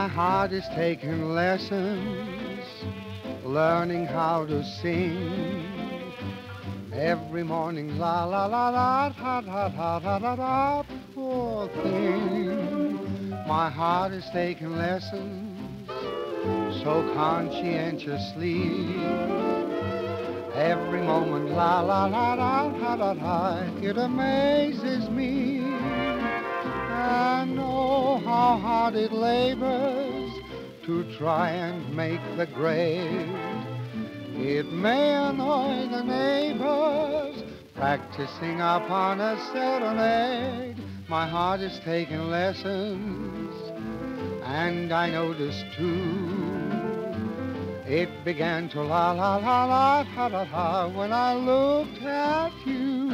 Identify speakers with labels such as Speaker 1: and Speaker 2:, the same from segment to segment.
Speaker 1: heart is taking lessons, learning how to sing. Every morning, la la la la, da da da da da da, poor thing. My heart is taking lessons so conscientiously. Every moment, la la la la da da da, it amazes me. And oh, how hard it labors to try and make the grade. It may annoy the neighbors, practicing upon a serenade. My heart is taking lessons, and I noticed too. It began to la la la la la la la when I looked at you.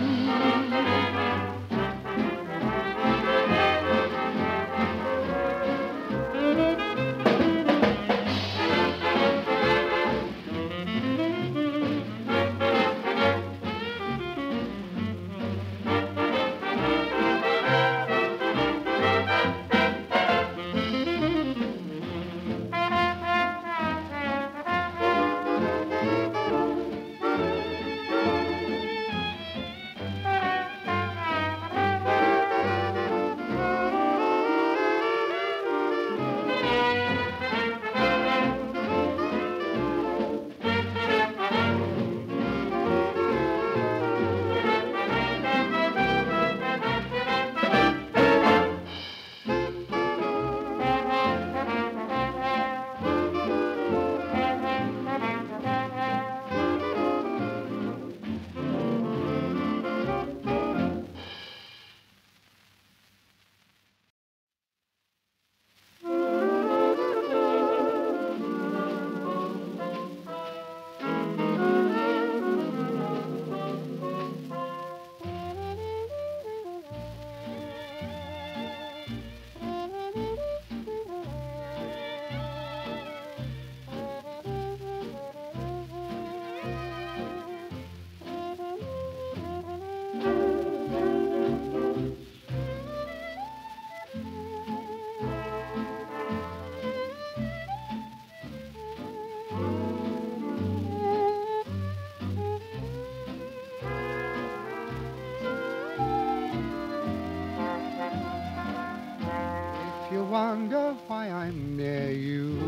Speaker 1: You wonder why I'm near you,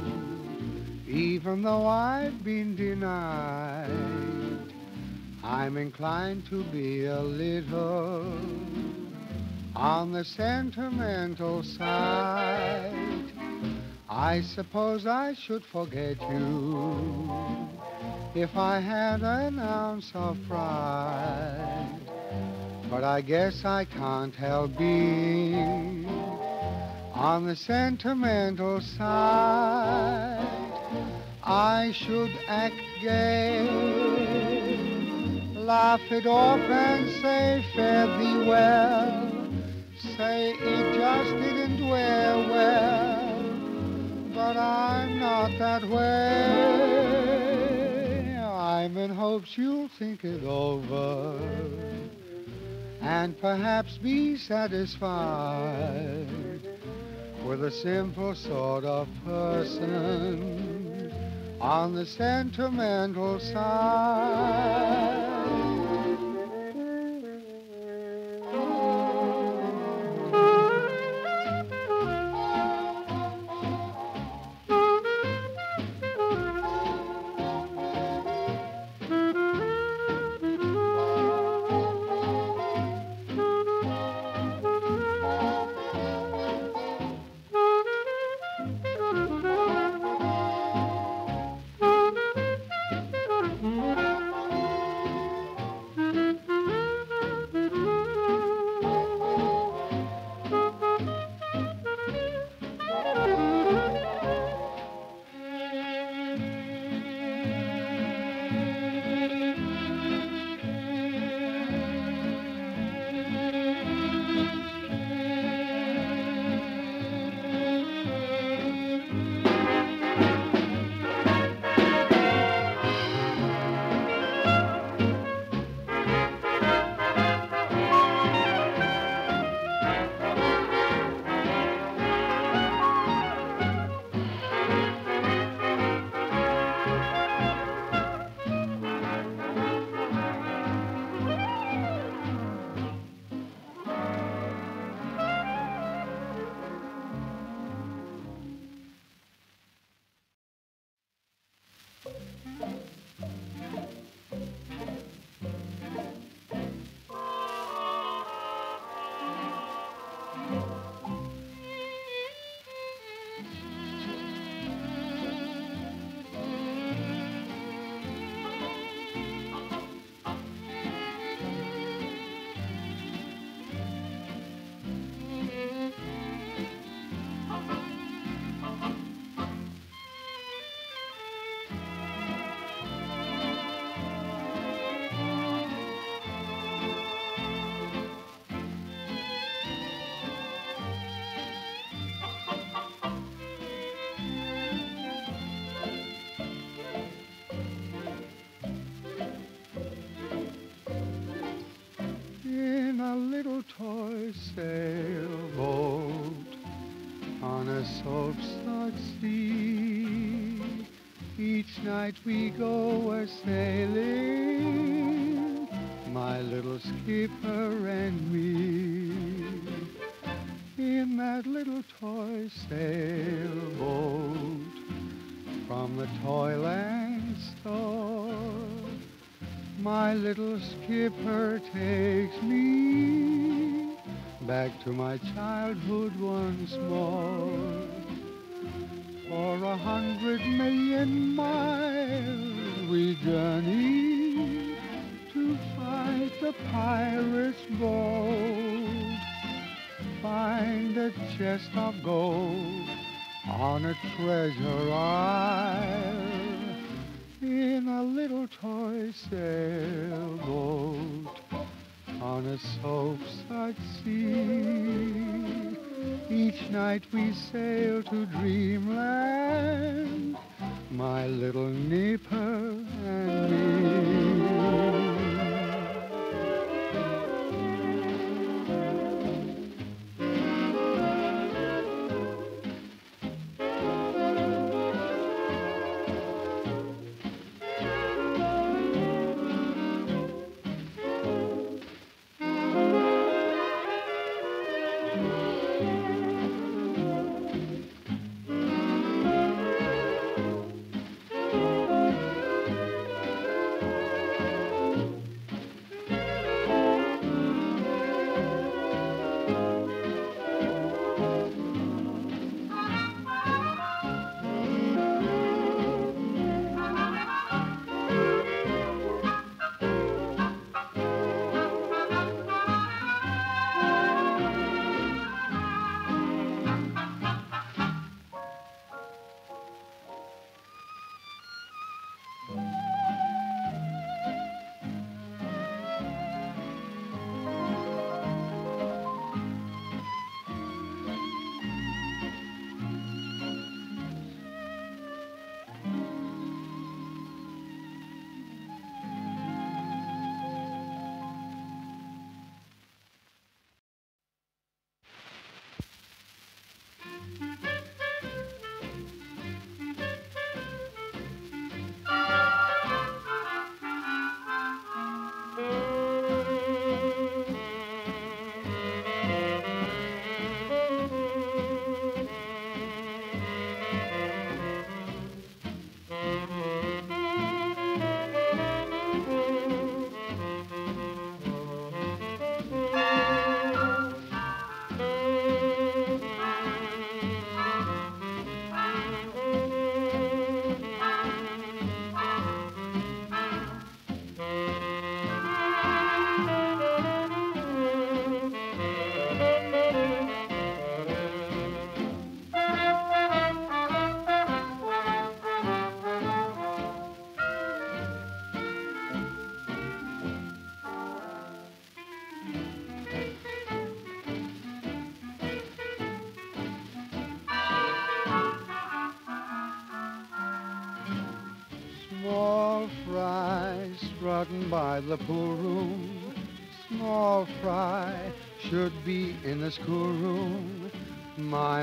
Speaker 1: even though I've been denied. I'm inclined to be a little on the sentimental side. I suppose I should forget you if I had an ounce of pride. But I guess I can't help being on the sentimental side. I should act gay, laugh it off and say fare thee well, say it just didn't wear well, but I'm not that way. I'm in hopes you'll think it over and perhaps be satisfied with a simple sort of person on the sentimental side. Each night we go a-sailing, my little skipper and me, in that little toy sailboat from the Toyland store. My little skipper takes me back to my childhood once more. For 100,000,000 miles we journey to fight the pirates bold, find a chest of gold on a treasure isle, in a little toy sailboat on a soap-suds sea. Each night we sail to dreamland, my little nipper and me. Small fry strutting by the pool room, small fry should be in the schoolroom. My,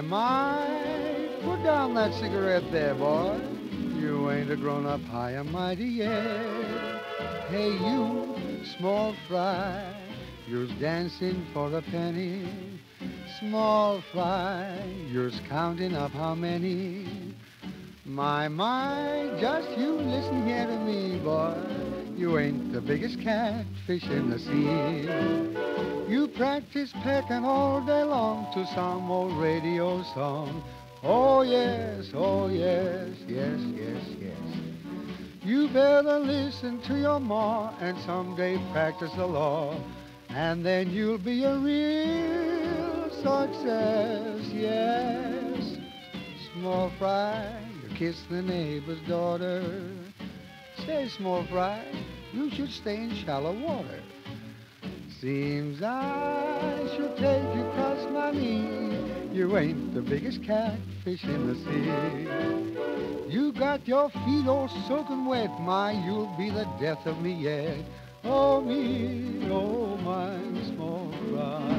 Speaker 1: put down that cigarette there, boy. You ain't a grown-up high and mighty yet. Hey, you, small fry, you're dancing for a penny. Small fry, you're counting up how many. My, just you listen here to me, boy. You ain't the biggest catfish in the sea. You practice pecking all day long to some old radio song. Oh, yes, yes, yes, yes. You better listen to your ma and someday practice the law, and then you'll be a real success, yes. Small fry, kiss the neighbor's daughter. Say, small fry, you should stay in shallow water. Seems I should take you across my knee. You ain't the biggest catfish in the sea. You got your feet all soaking wet, you'll be the death of me yet. Oh, me, oh, my small fry.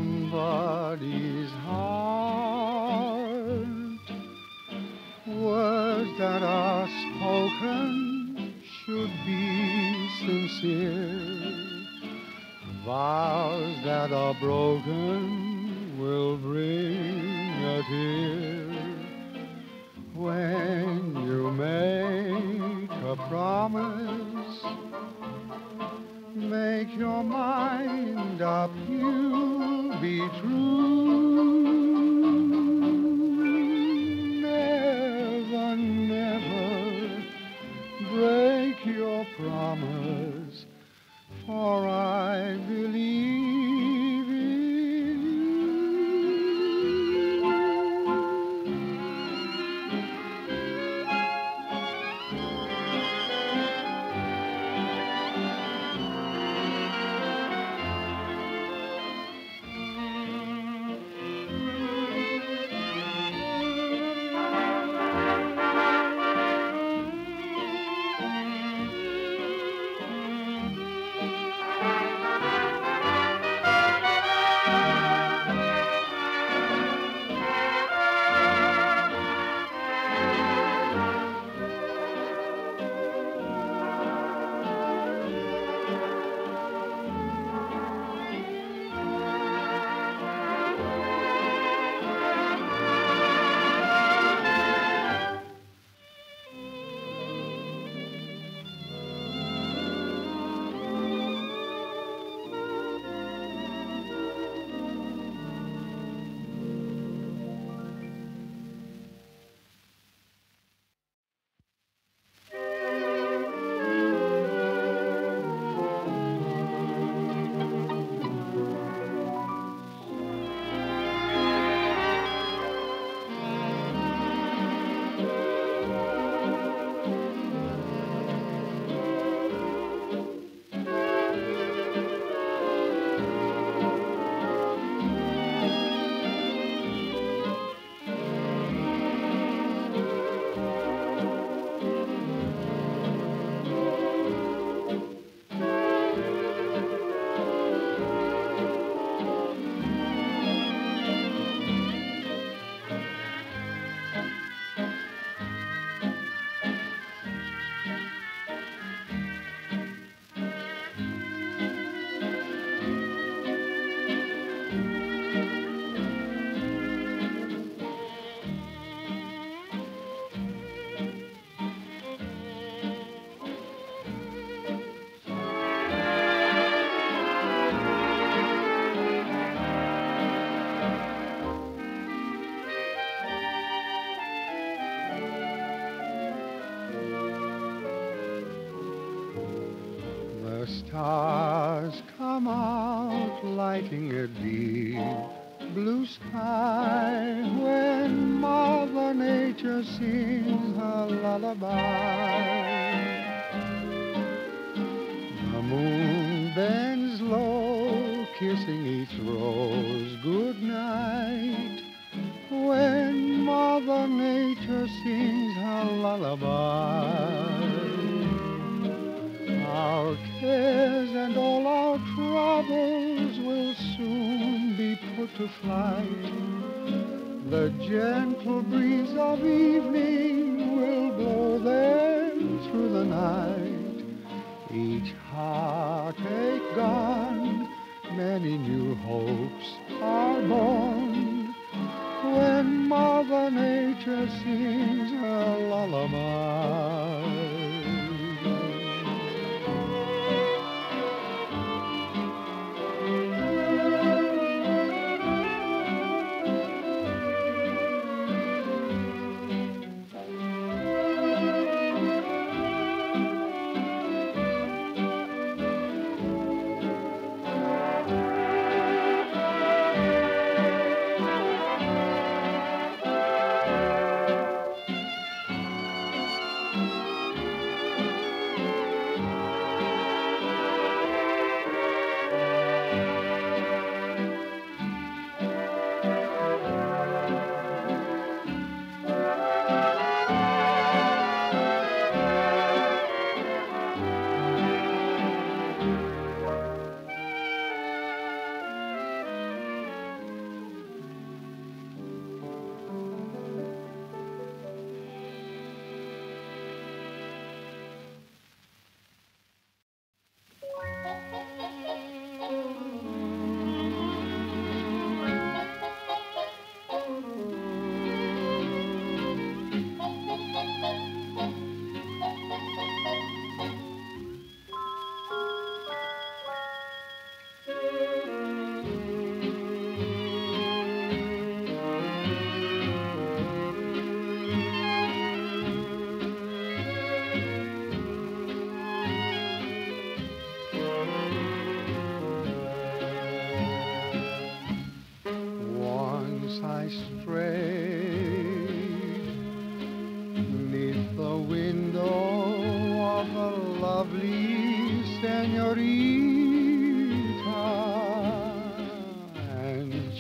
Speaker 1: somebody's heart. Words that are spoken should be sincere. Vows that are broken will bring a tear. When you make a promise, make your mind up, you'll be true. Never, never break your promise, for I believe in you. The stars come out lighting a deep blue sky when Mother Nature sings her lullaby. The moon bends low, kissing each rose good night when Mother Nature sings her lullaby. Our cares and all our troubles will soon be put to flight. The gentle breeze of evening will blow them through the night. Each heartache gone, many new hopes are born when Mother Nature sings her lullaby.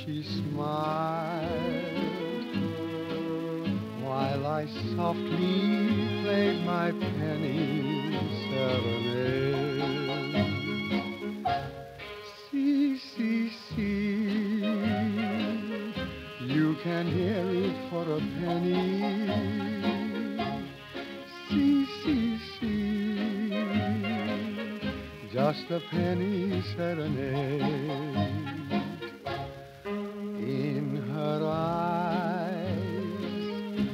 Speaker 1: she smiled while I softly played my penny serenade. See, see, see, you can hear it for a penny. See, see, see, just a penny serenade. In her eyes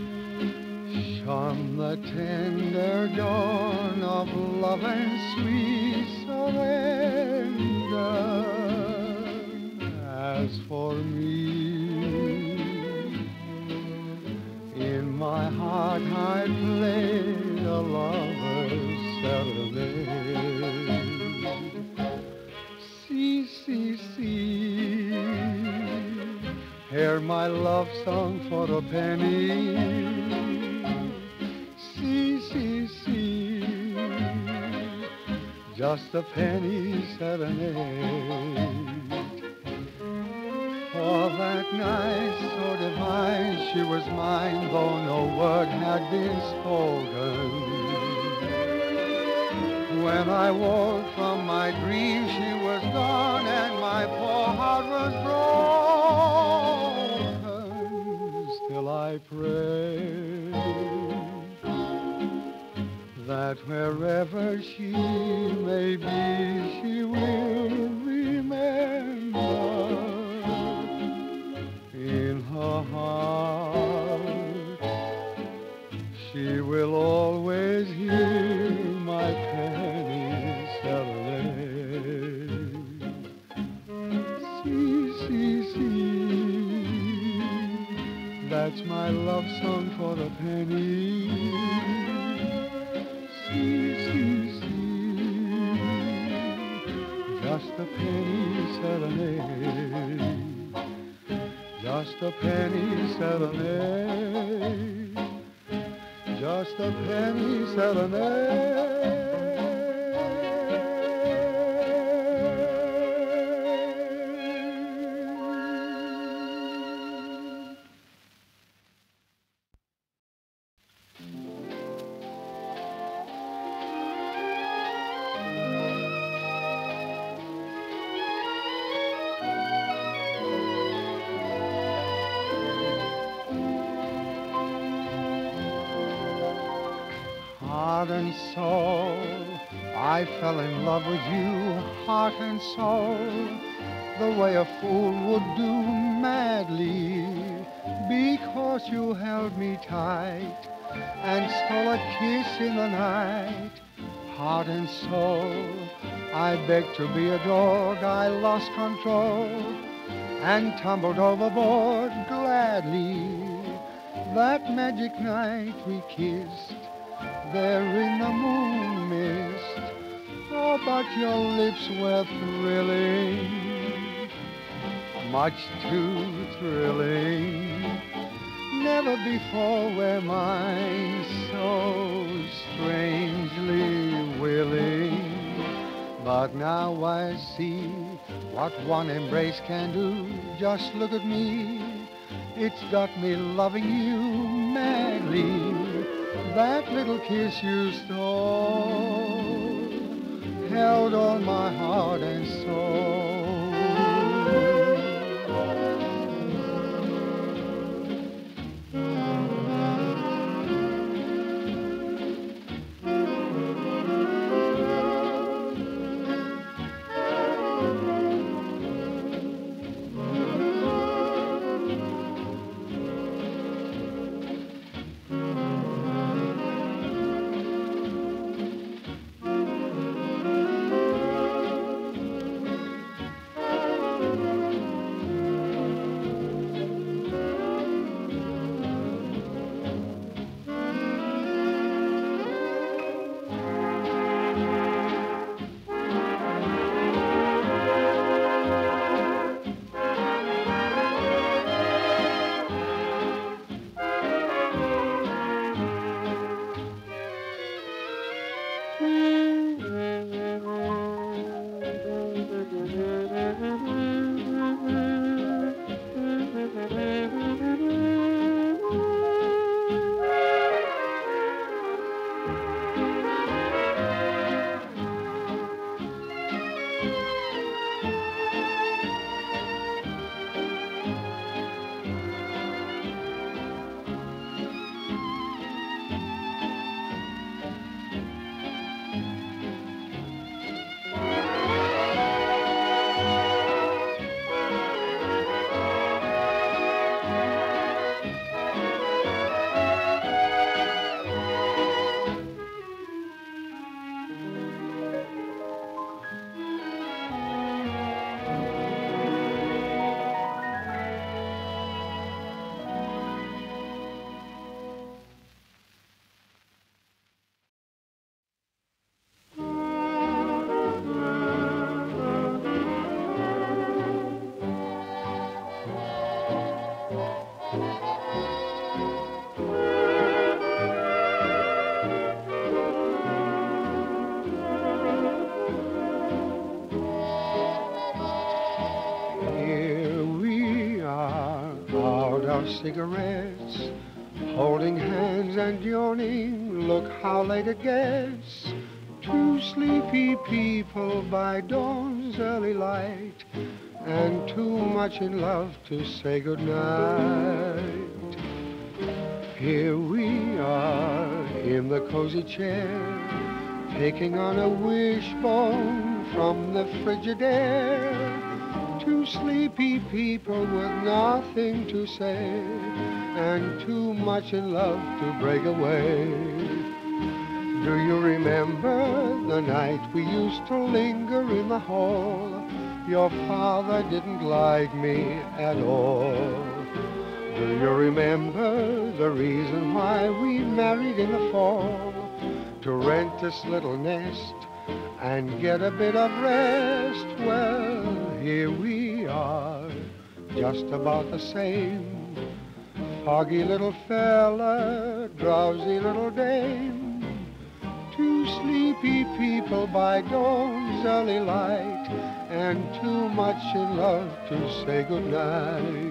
Speaker 1: shone the tender dawn of love and sweet surrender. As for me, in my heart I played a lover's serenade. See, see, see, hear my love song for a penny. See, see, see, just a penny serenade. For that night so divine, she was mine, though no word had been spoken. When I woke from my dream, she was gone, and my poor heart was broken. Still I pray that wherever she may be, she will remember in her heart. She will always hear my penny serenade. See, see, see, that's my love song for a penny. See, see, see, just a penny serenade. Just a penny serenade. Just a penny serenade. Heart and soul, I fell in love with you, heart and soul, the way a fool would do madly, because you held me tight and stole a kiss in the night. Heart and soul, I begged to be adored, I lost control and tumbled overboard gladly. That magic night we kissed there in the moon mist. Oh, but your lips were thrilling, much too thrilling. Never before were mine so strangely willing. But now I see what one embrace can do. Just look at me, it's got me loving you madly. That little kiss you stole held all my heart and soul. of cigarettes, holding hands and yawning, look how late it gets. Two sleepy people by dawn's early light, and too much in love to say goodnight. Here we are in the cozy chair, taking on a wishbone from the frigid air. Two sleepy people with nothing to say, and too much in love to break away. Do you remember the night we used to linger in the hall? Your father didn't like me at all. Do you remember the reason why we married in the fall? To rent this little nest and get a bit of rest. Well, here we are, just about the same. Foggy little fella, drowsy little dame. Two sleepy people by dawn's early light, and too much in love to say goodnight.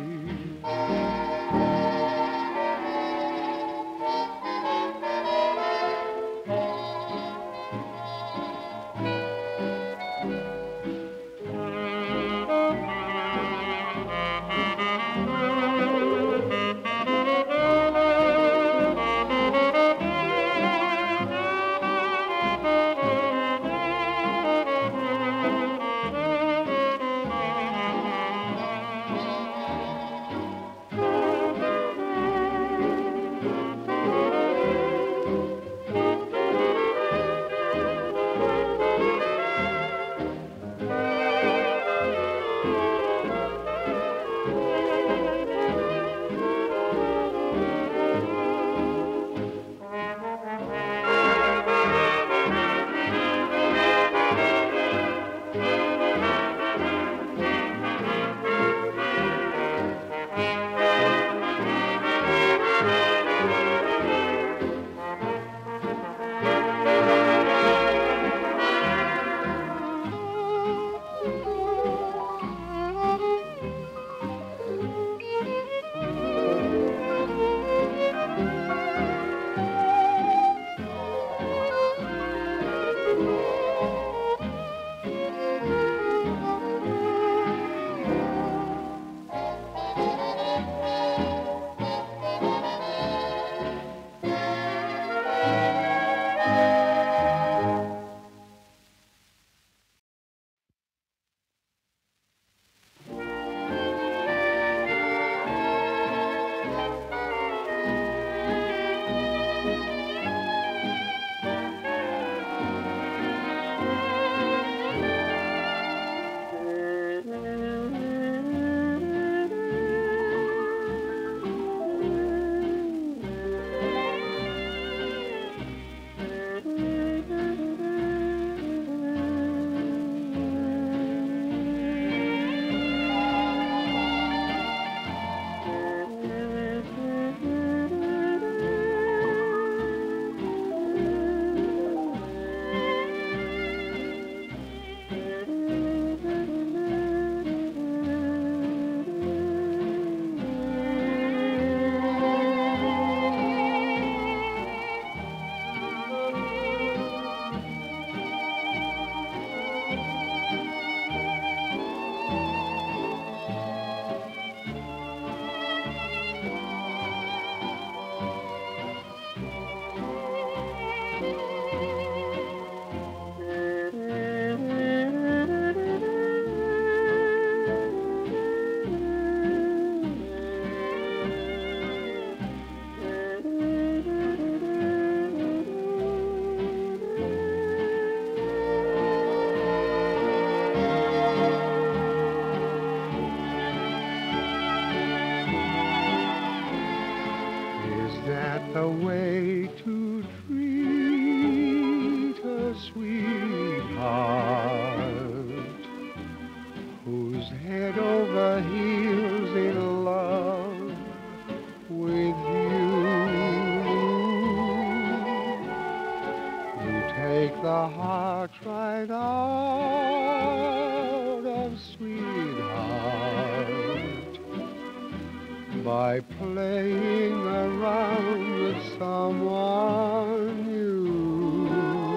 Speaker 1: by playing around with someone new.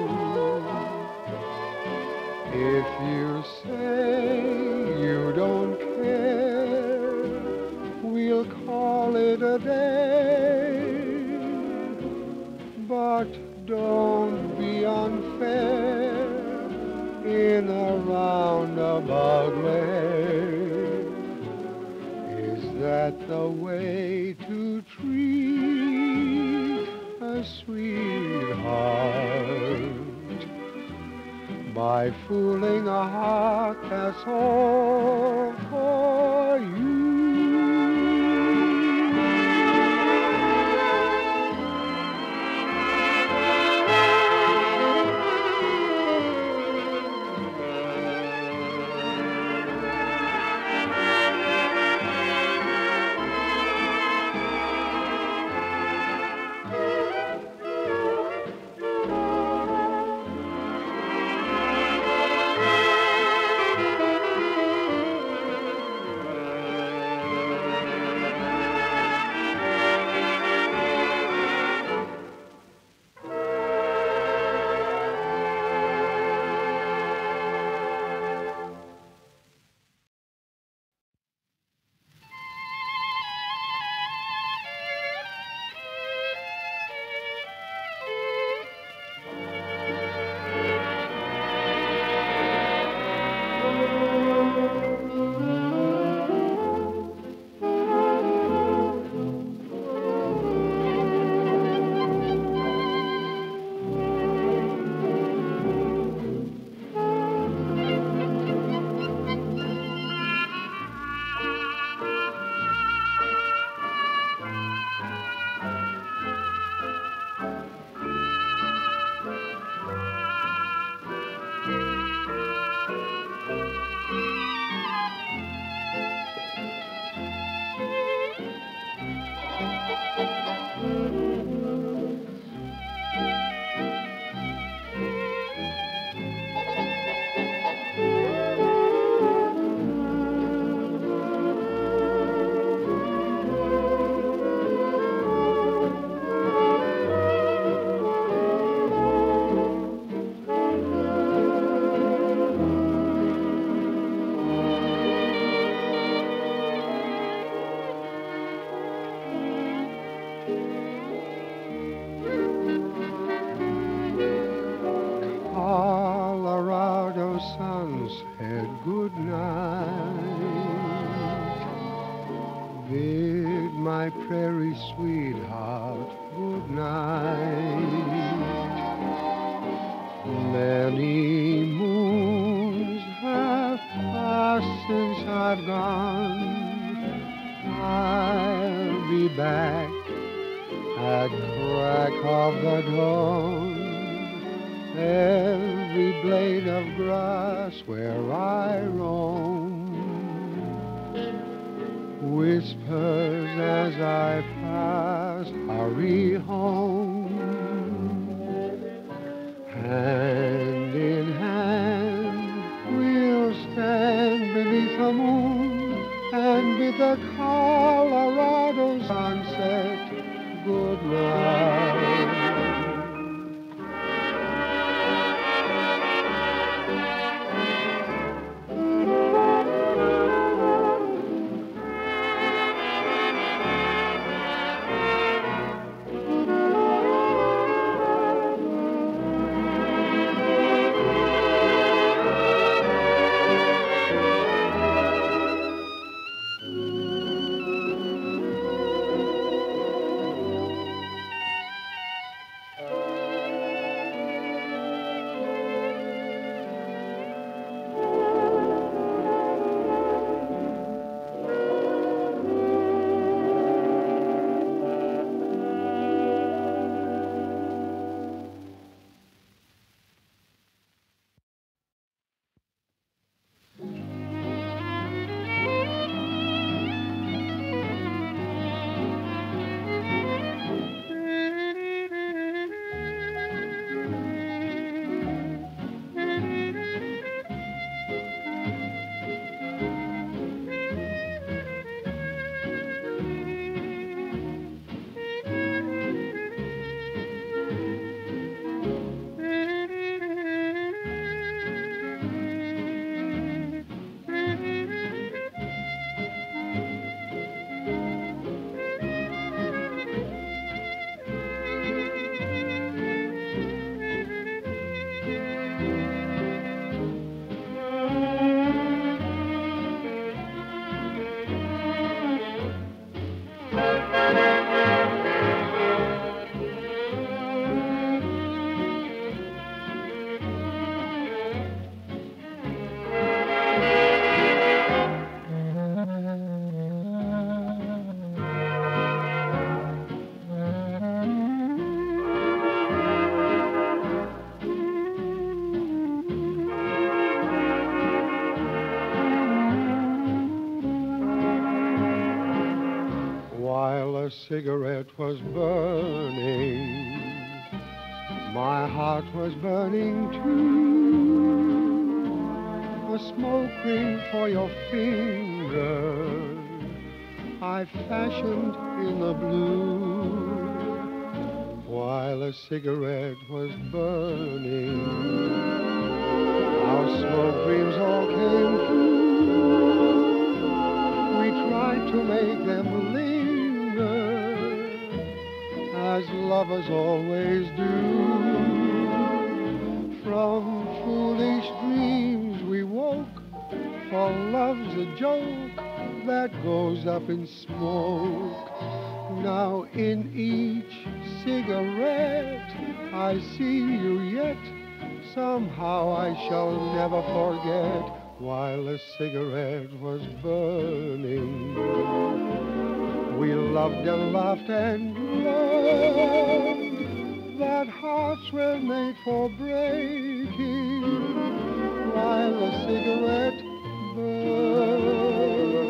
Speaker 1: If you say you don't care, we'll call it a day. But don't be unfair in a roundabout way. Is that the way to treat a sweetheart? By fooling a heart that's all for you. Sunset, good night. Bid my prairie sweetheart good night. Many moons have passed since I've gone. I'll be back at crack of the dawn. Every blade of grass where I roam whispers as I pass, hurry home. Hand in hand we'll stand beneath the moon and bid the Colorado sunset good night. a cigarette was burning, my heart was burning too. A smoke ring for your finger I fashioned in the blue, while a cigarette was burning. Our smoke dreams all came true. We tried to make them linger, as lovers always do. From foolish dreams we woke, for love's a joke that goes up in smoke. Now in each cigarette I see you yet. Somehow I shall never forget, while the cigarette was burning. We loved and laughed and loved, that hearts were made for breaking, while the cigarette burned.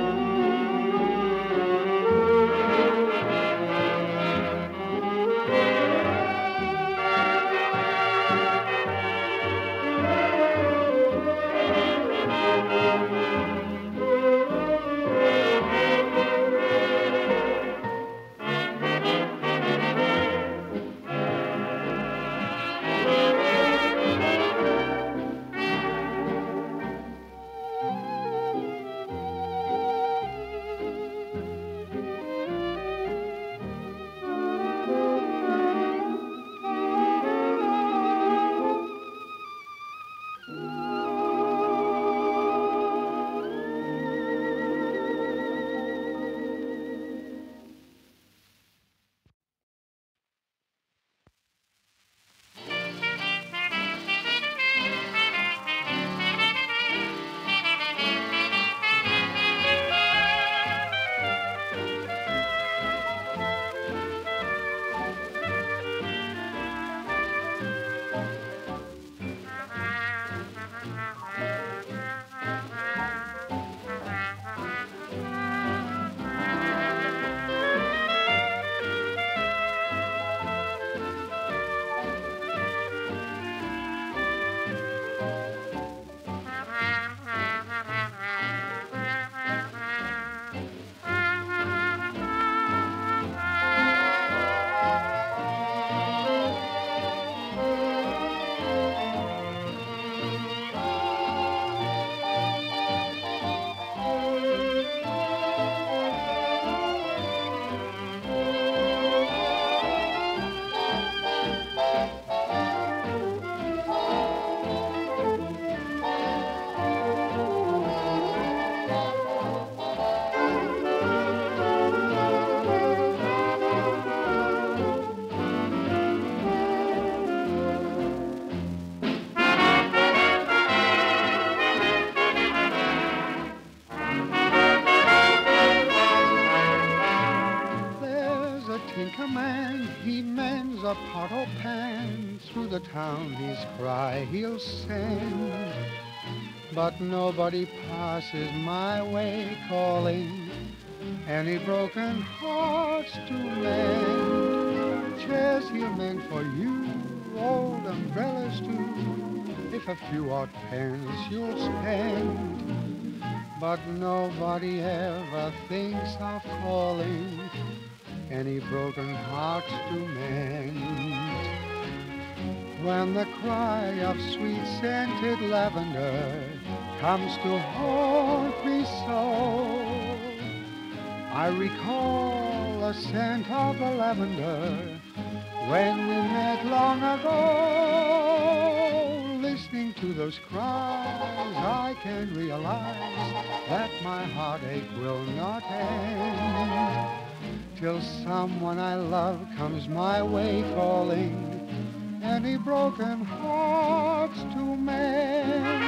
Speaker 1: A pot or pan through the town his cry he'll send, but nobody passes my way calling any broken hearts to mend. Chairs he'll mend for you, old umbrellas too, if a few odd pence you'll spend, but nobody ever thinks of calling any broken hearts to mend. When the cry of sweet-scented lavender comes to haunt me so, I recall the scent of the lavender when we met long ago. Listening to those cries, I can realize that my heartache will not end till someone I love comes my way calling any broken hearts to mend.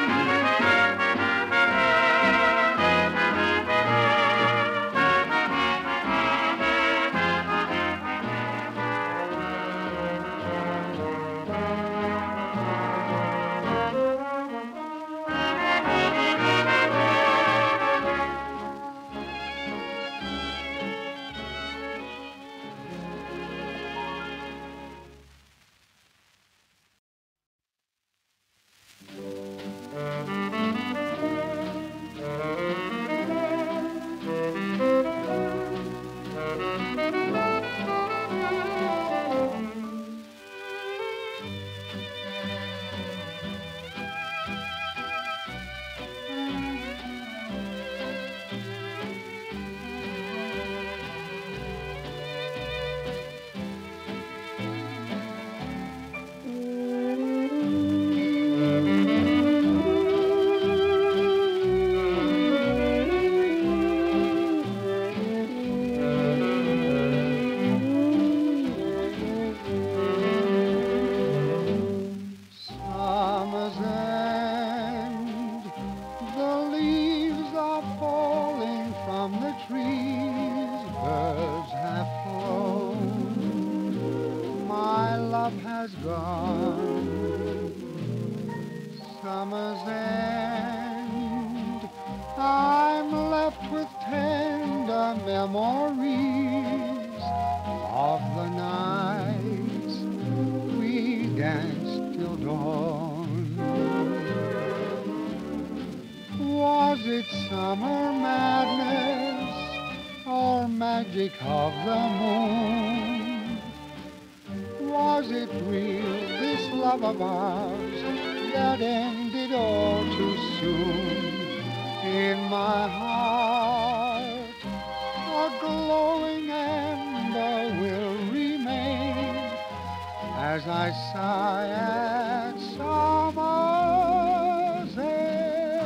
Speaker 1: the trees, birds have flown, my love has gone. Summer's end, I'm left with tender memories of the nights we danced till dawn. Was it summer madness or magic of the moon? Was it real, this love of ours that ended all too soon? In my heart, a glowing ember will remain as I sigh at summer's end.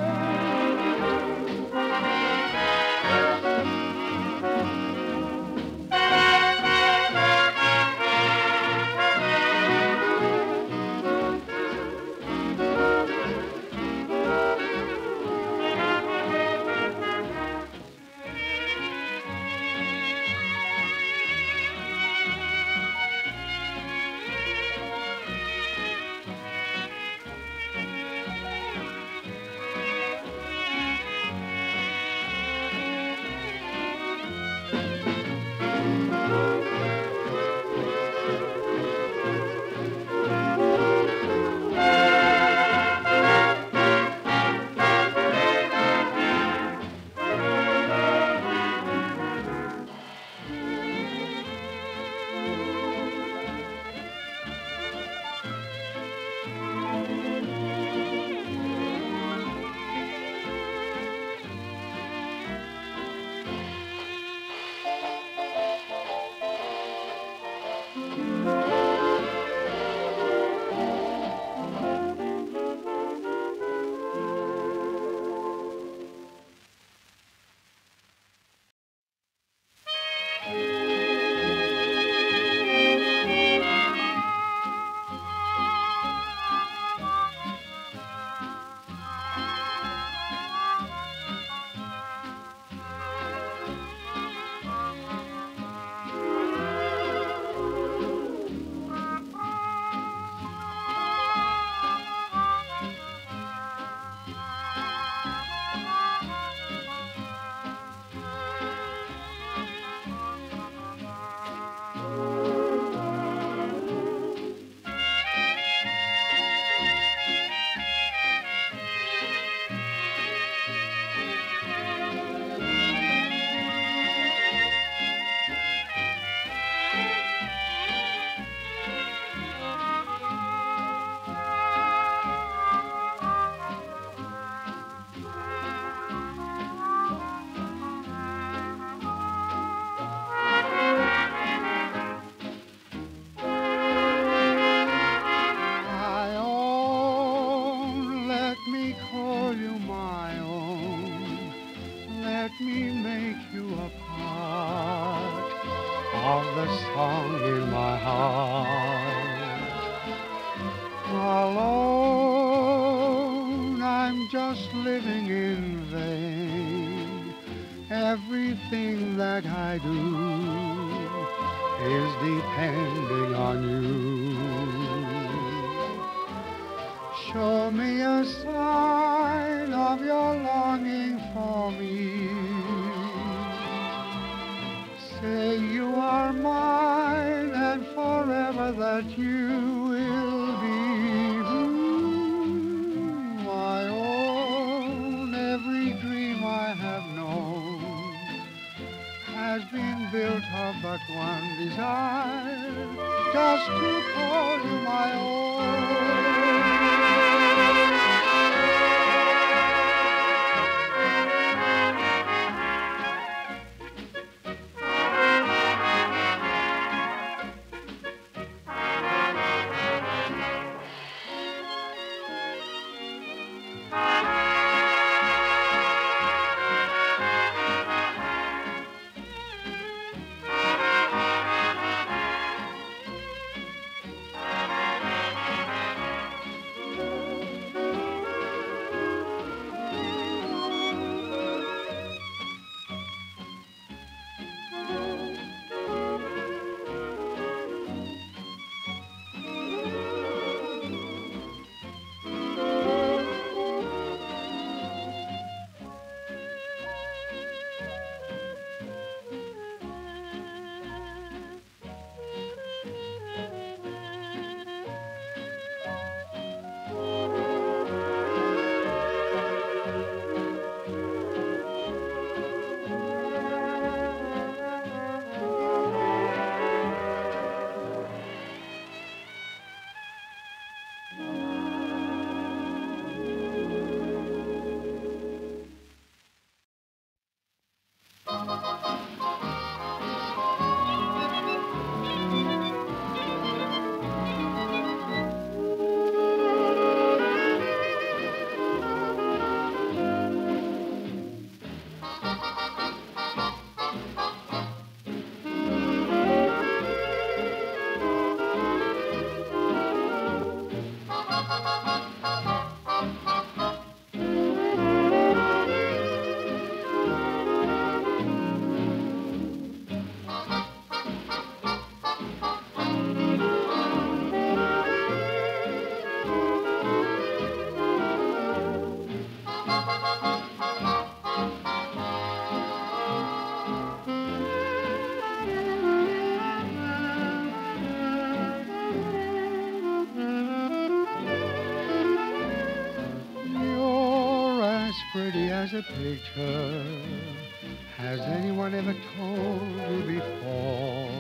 Speaker 1: Alone, I'm just living in vain. Everything that I do is depending on you. Show me a sign of your longing for me. Say you are mine and forever that you will be. My own, every dream I have known has been built of but one desire, just to call you my own. a picture. Has anyone ever told you before?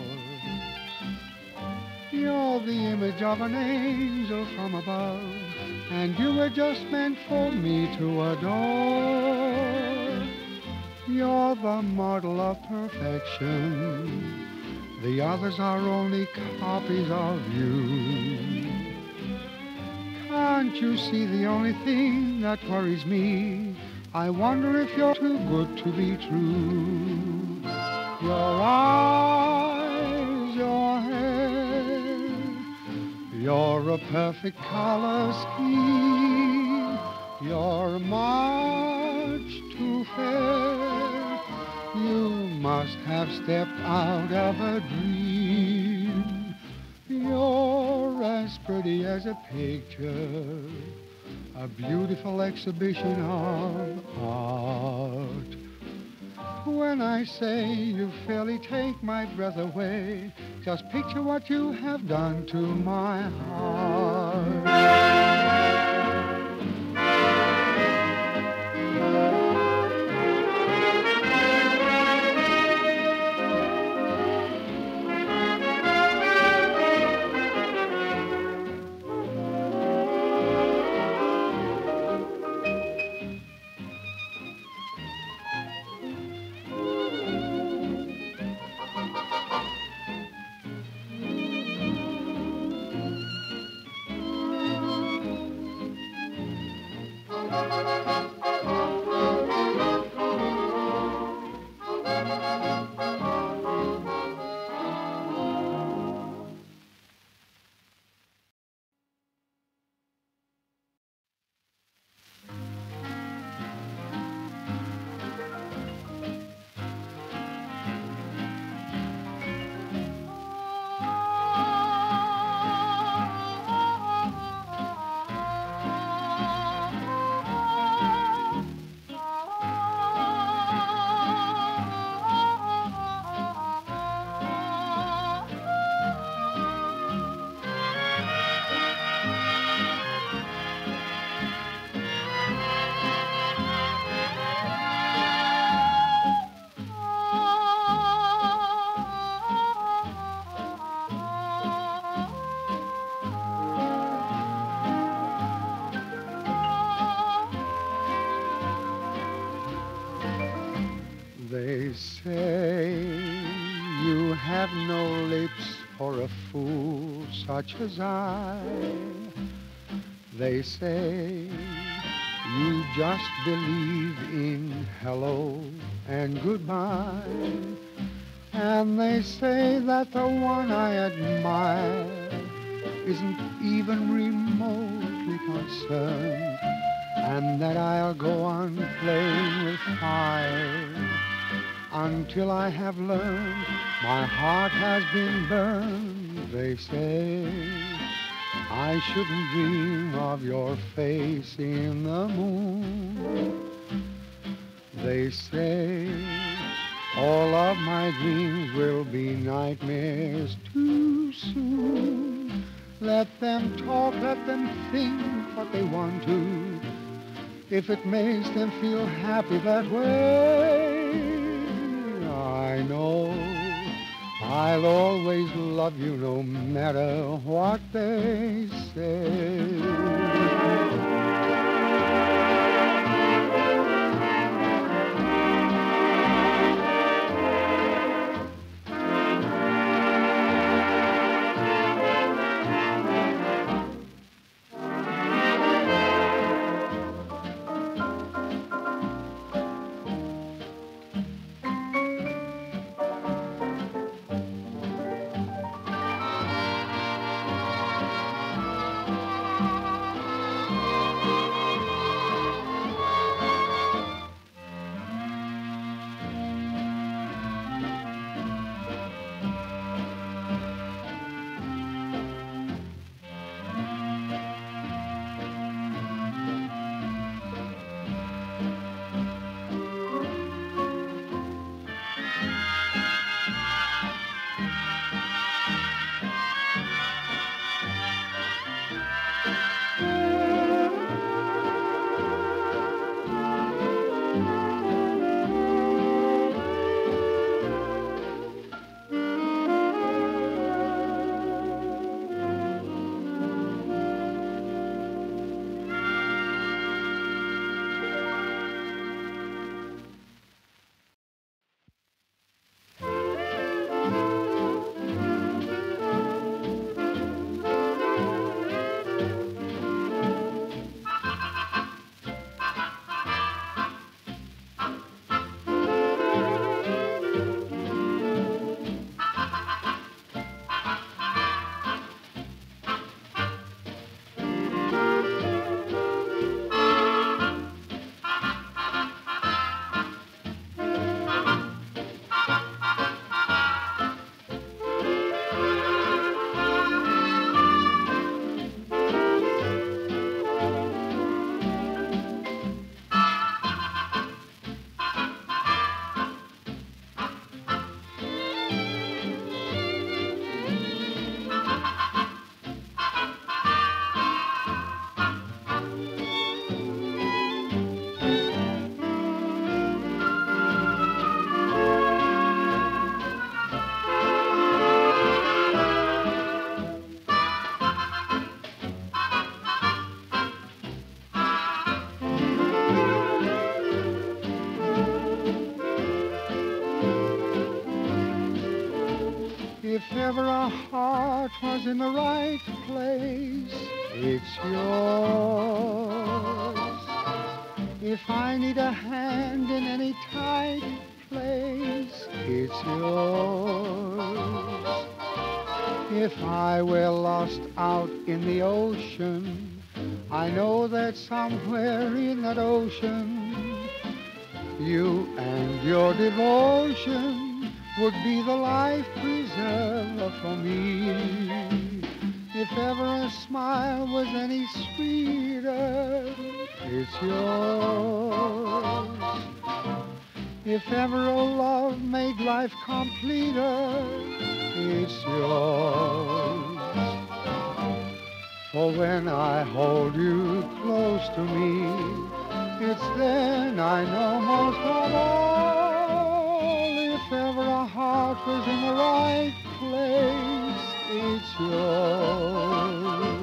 Speaker 1: You're the image of an angel from above, and you were just meant for me to adore. You're the model of perfection. The others are only copies of you. Can't you see the only thing that worries me? I wonder if you're too good to be true. Your eyes, your hair, you're a perfect color scheme. You're much too fair. You must have stepped out of a dream. You're as pretty as a picture, a beautiful exhibition of art. When I say you fairly take my breath away, just picture what you have done to my heart. They say you have no lips for a fool such as I. They say you just believe in hello and goodbye. And they say that the one I admire isn't even remotely concerned, and that I'll go on playing with fire until I have learned my heart has been burned. They say I shouldn't dream of your face in the moon. They say all of my dreams will be nightmares too soon. Let them talk, let them think what they want to. If it makes them feel happy that way, I know I'll always love you no matter what they say. If ever a heart was in the right place, it's yours. If I need a hand in any tight place, it's yours. If I were lost out in the ocean, I know that somewhere in that ocean, you and your devotion would be the life preserver for me. If ever a smile was any sweeter, it's yours. If ever a love made life completer, it's yours. For when I hold you close to me, it's then I know most of all. If ever a heart was in the right place, it's yours.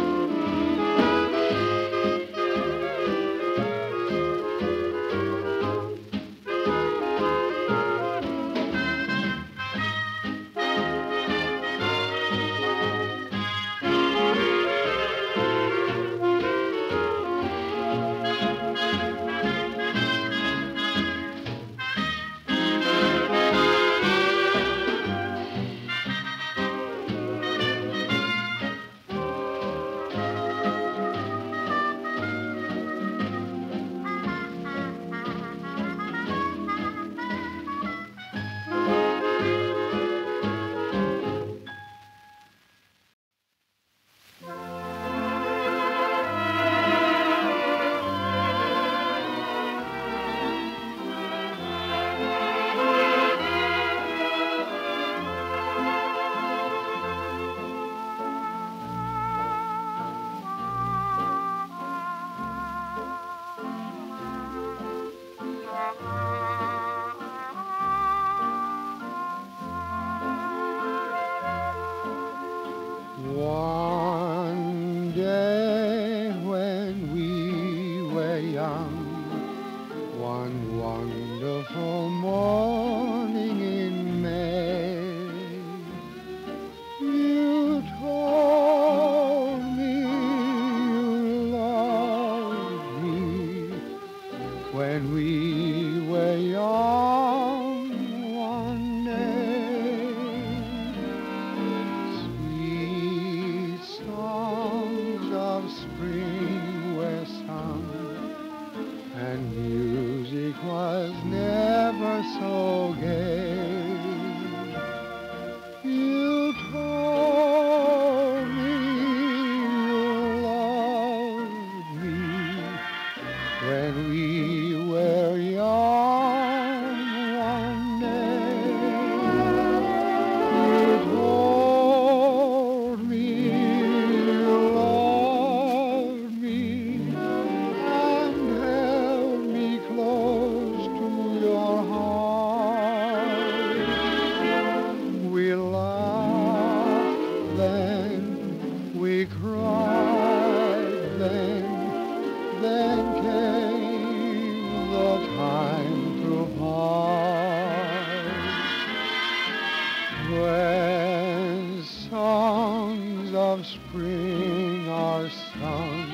Speaker 1: One day when we were young, one wonderful morning in May, you told me you loved me. When we were young one day, sweet songs of spring were sung, and music was never so gay. You told me you loved me when we were young one day. You told me you loved me and held me close to your heart. We laughed then, we cried then came the time to part. When songs of spring are sung,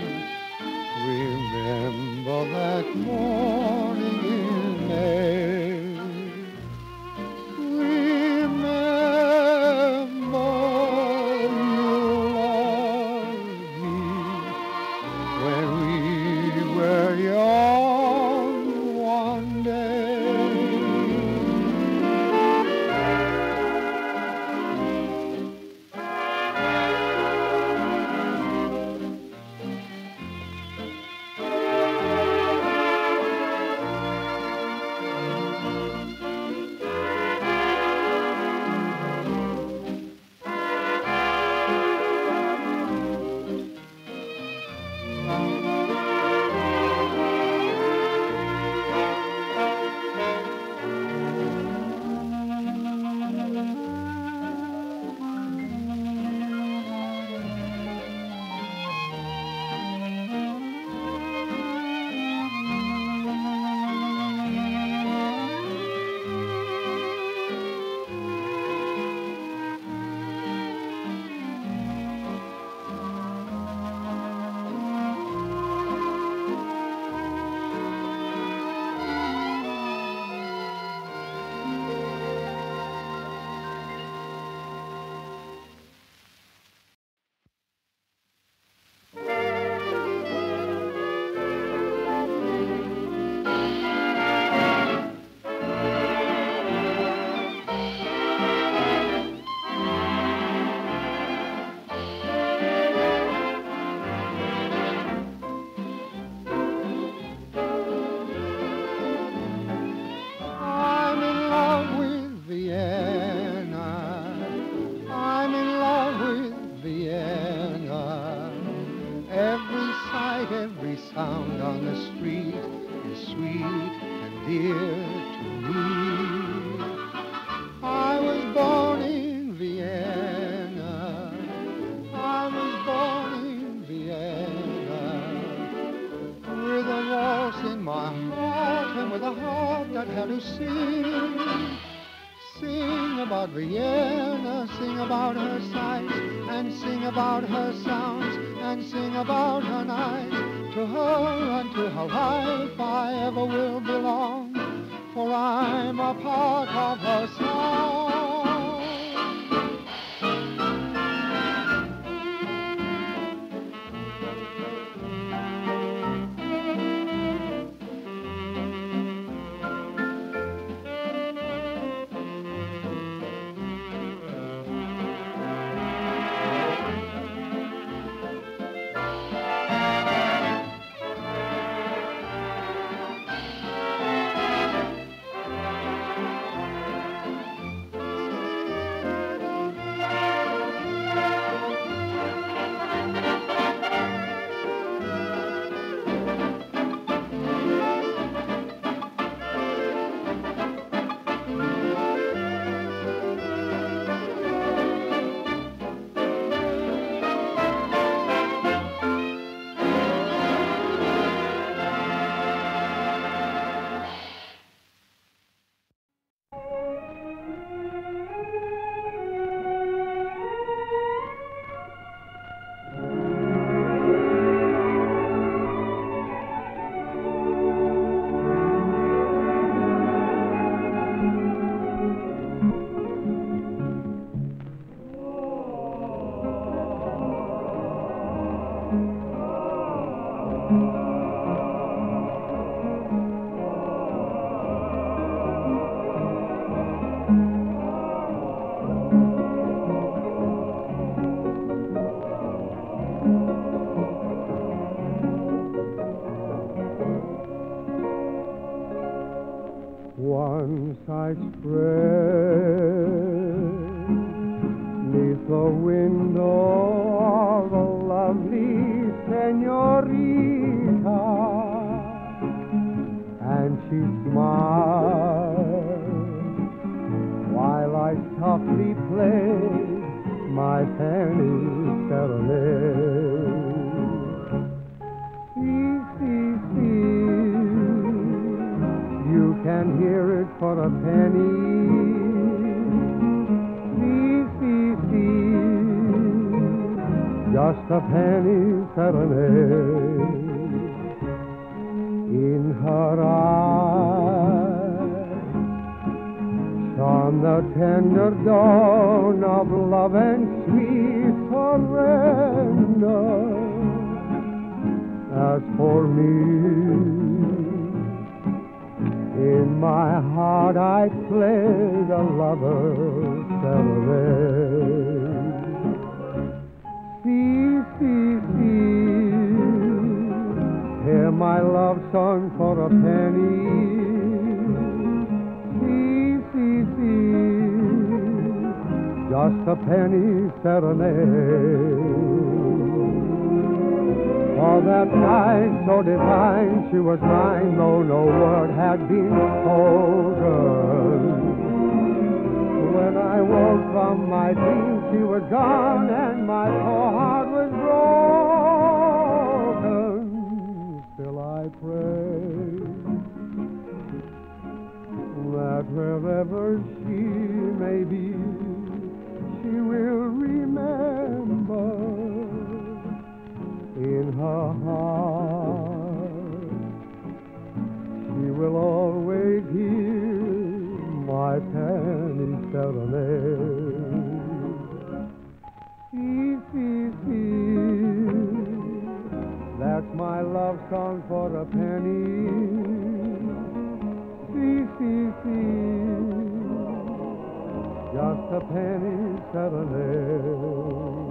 Speaker 1: remember that morning in May. Remember you loved me when we were young one day. about Vienna, sing about her sights, and sing about her sounds, and sing about her nights. To her and to her life I ever will belong, for I'm a part of her song.
Speaker 2: Once I spread neath the window of a lovely senorita, and she smiled while I softly played my penny serenade. See, see, see, you can hear it for a penny. See, see, see, just a penny serenade. In her eyes shone the tender dawn of love and sweet surrender. As for me, in my heart I played a lover's serenade. See, see, see, hear my love song for a penny. See, see, see, just a penny serenade. For that night so divine she was mine, though no word had been spoken. When I woke from my dream she was gone, and my poor heart was broken. Still I pray that wherever she may be, she will remember in her heart she will always hear my penny serenade. See, see, see, that's my love song for a penny. See, see, see, just a penny serenade.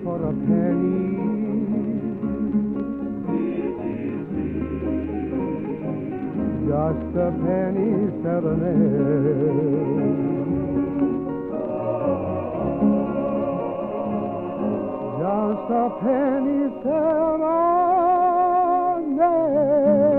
Speaker 2: for a penny. Just a penny serenade. Just a penny serenade.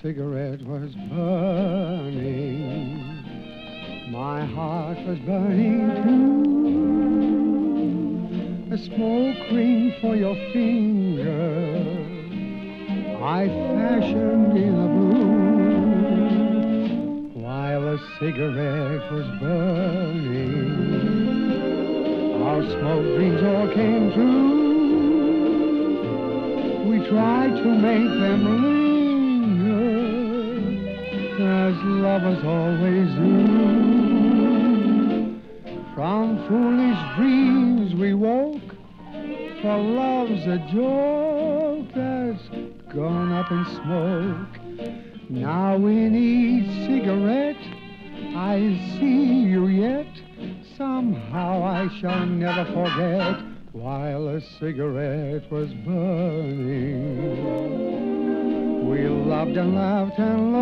Speaker 1: cigarette was burning, my heart was burning too. A smoke ring for your finger I fashioned in a blue, while a cigarette was burning. Our smoke rings all came true. We tried to make them linger, as lovers always do. From foolish dreams we woke, for love's a joke that's gone up in smoke. Now in each cigarette I see you yet. Somehow I shall never forget, while a cigarette was burning. We loved and laughed and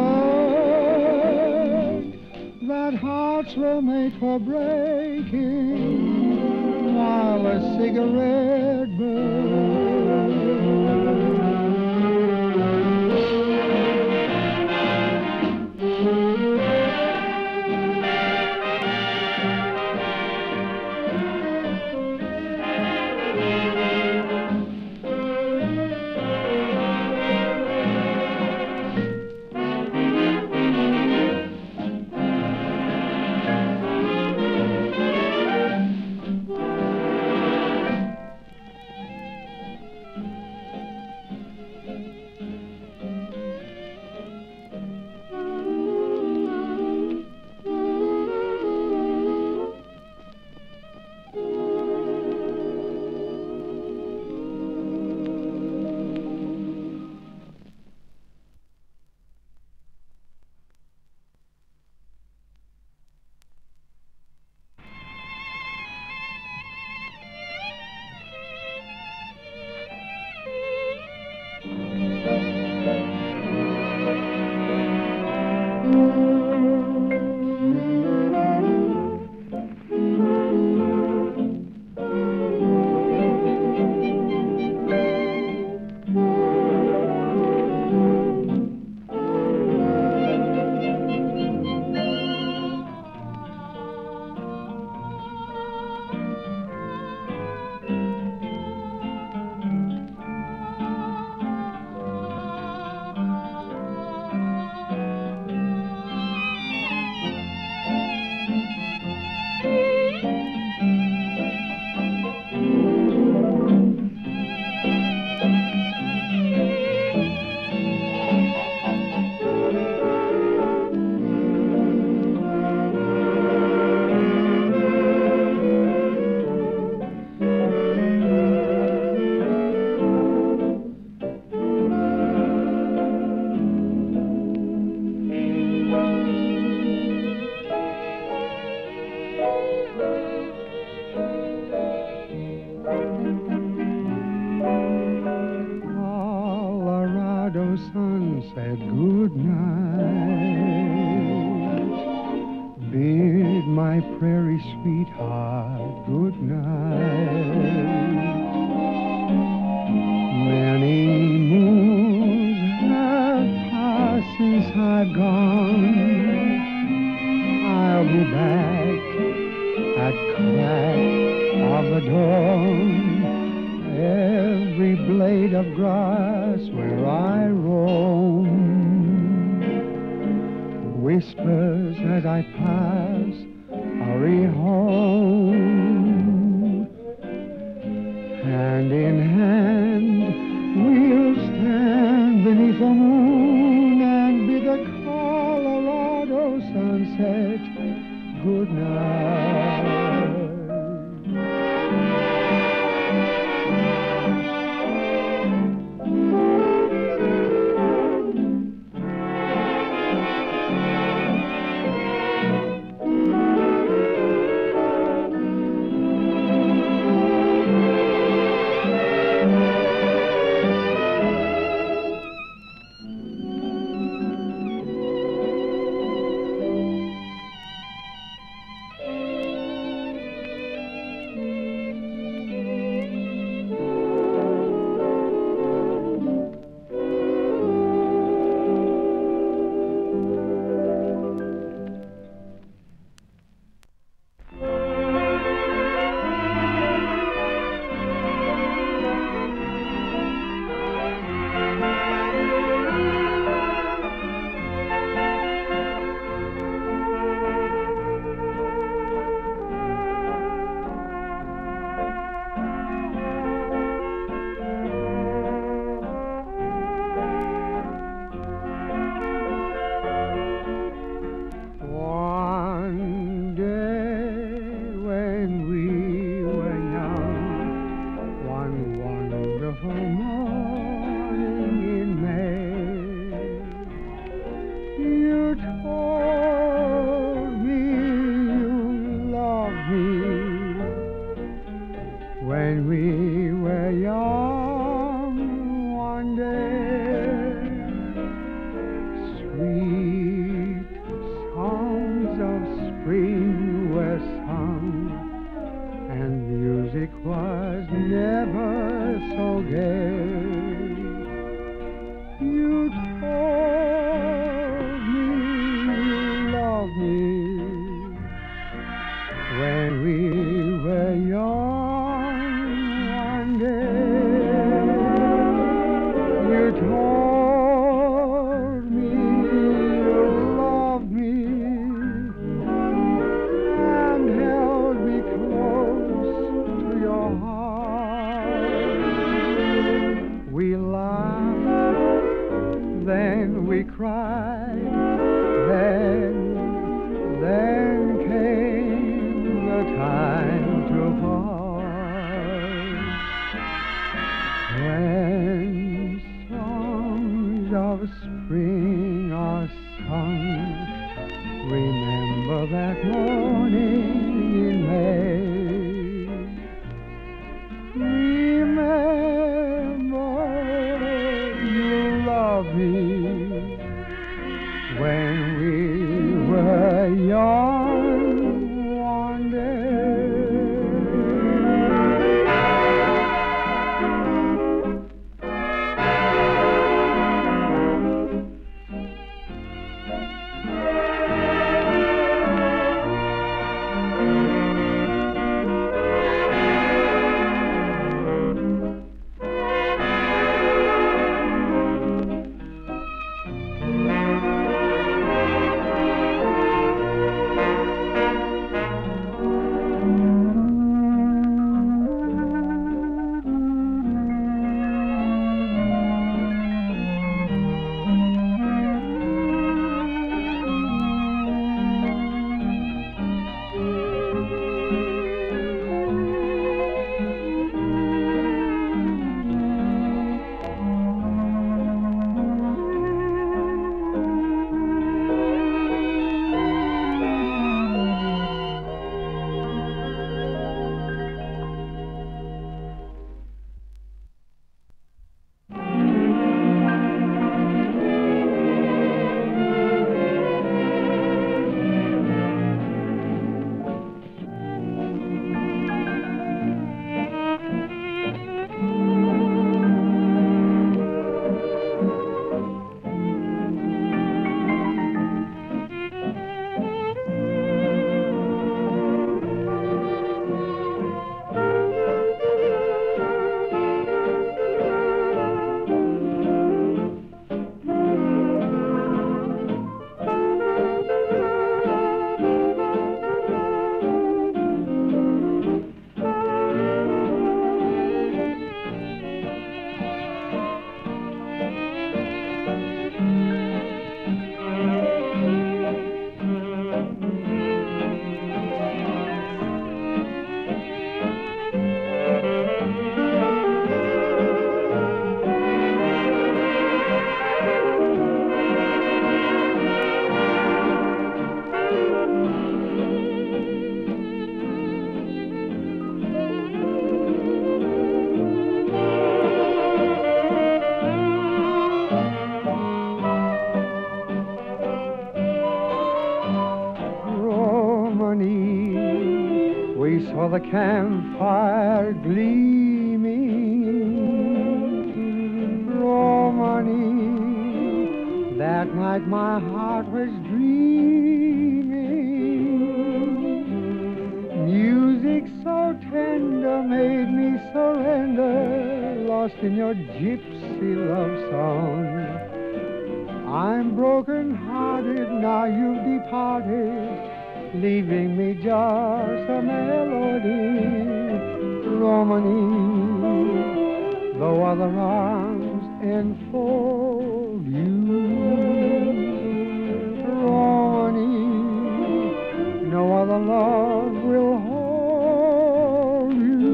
Speaker 1: loved, that hearts were made for breaking, while a cigarette burned. Sunset, good night. Bid my prairie sweetheart good night. Many moons have passed since I've gone. I'll be back at crack of the dawn. Every blade of grass where I roam whispers as I pass, hurry home. Hand in hand we'll stand beneath the moon and bid the Colorado sunset good night.
Speaker 2: then we cried. Then came the time to part. When songs of spring are sung, remember that morning in May. Remember you loved me when we were young one day. We saw the campfire gleaming. Romany, that night my heart was dreaming. Music so tender made me surrender, lost in your gypsy love song. I'm broken-hearted, now you've departed, leaving me just a melody. Romany, though other arms enfold you. Romany, no other love will hold you.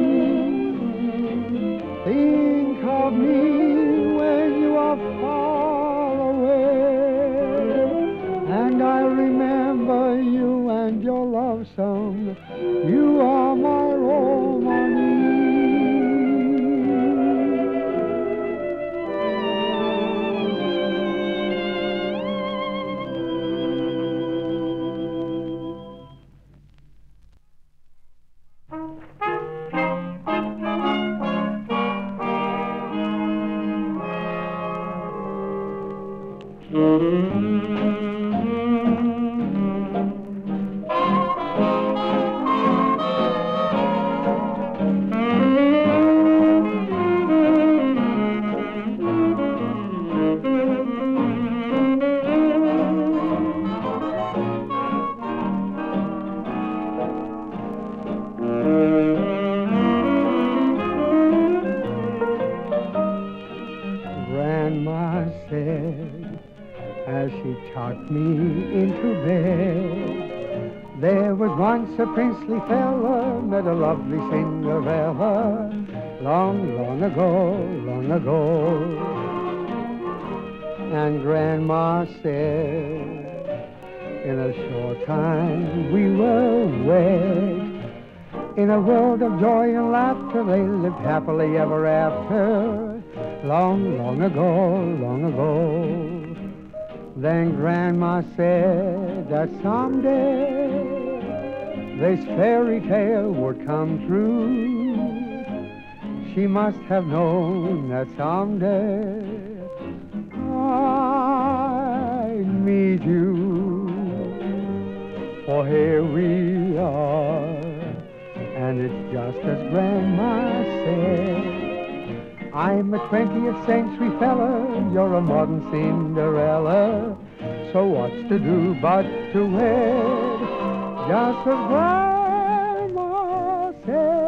Speaker 2: Think of me when you are far away, and I remember you and your love song. You are my Romany. Grandma said said, as she tucked me into bed, there was once a princely fella met a lovely Cinderella, long, long ago, long ago. And Grandma said, in a short time we were wed. In a world of joy and laughter, they lived happily ever after, long, long ago, long ago. Then Grandma said that someday this fairy tale would come true. She must have known that someday I'd meet you. For here we are, and it's just as Grandma said. I'm a 20th century fella, you're a modern Cinderella. So what's to do but to wed, just as Grandma said.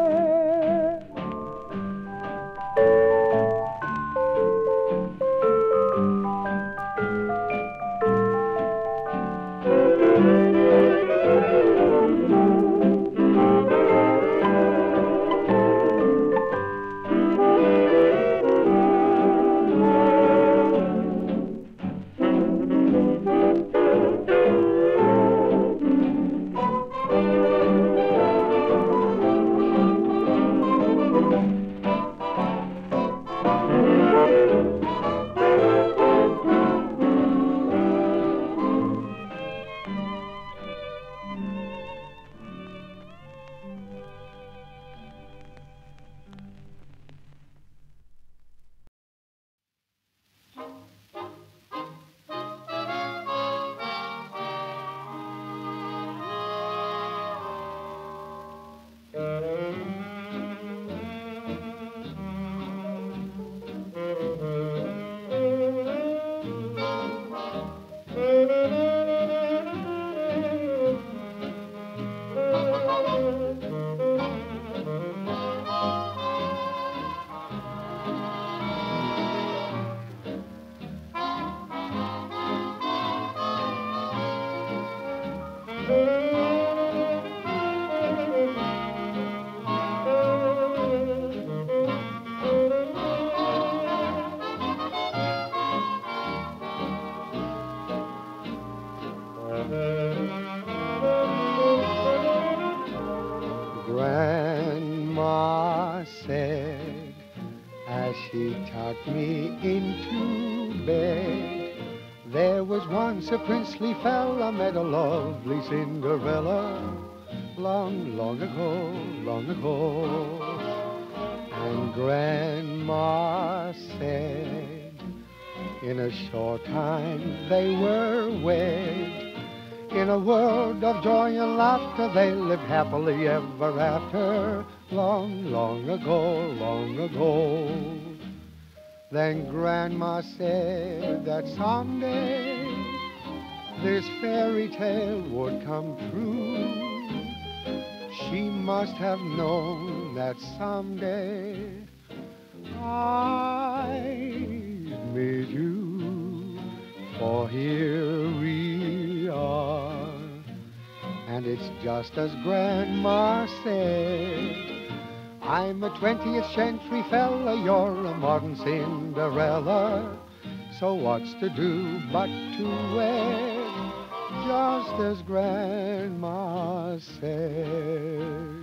Speaker 1: Grandma said, as she tucked me into bed, there was once a princely fella met a lovely Cinderella, long, long ago, long ago. And Grandma said, in a short time they were wed. In a world of joy and laughter, they lived happily ever after, long, long ago, long ago. Then Grandma said that someday this fairy tale would come true. She must have known that someday I'd meet you, for here we are, and it's just as Grandma said. I'm a 20th century fella, you're a modern Cinderella. So what's to do but to wed, just as Grandma said.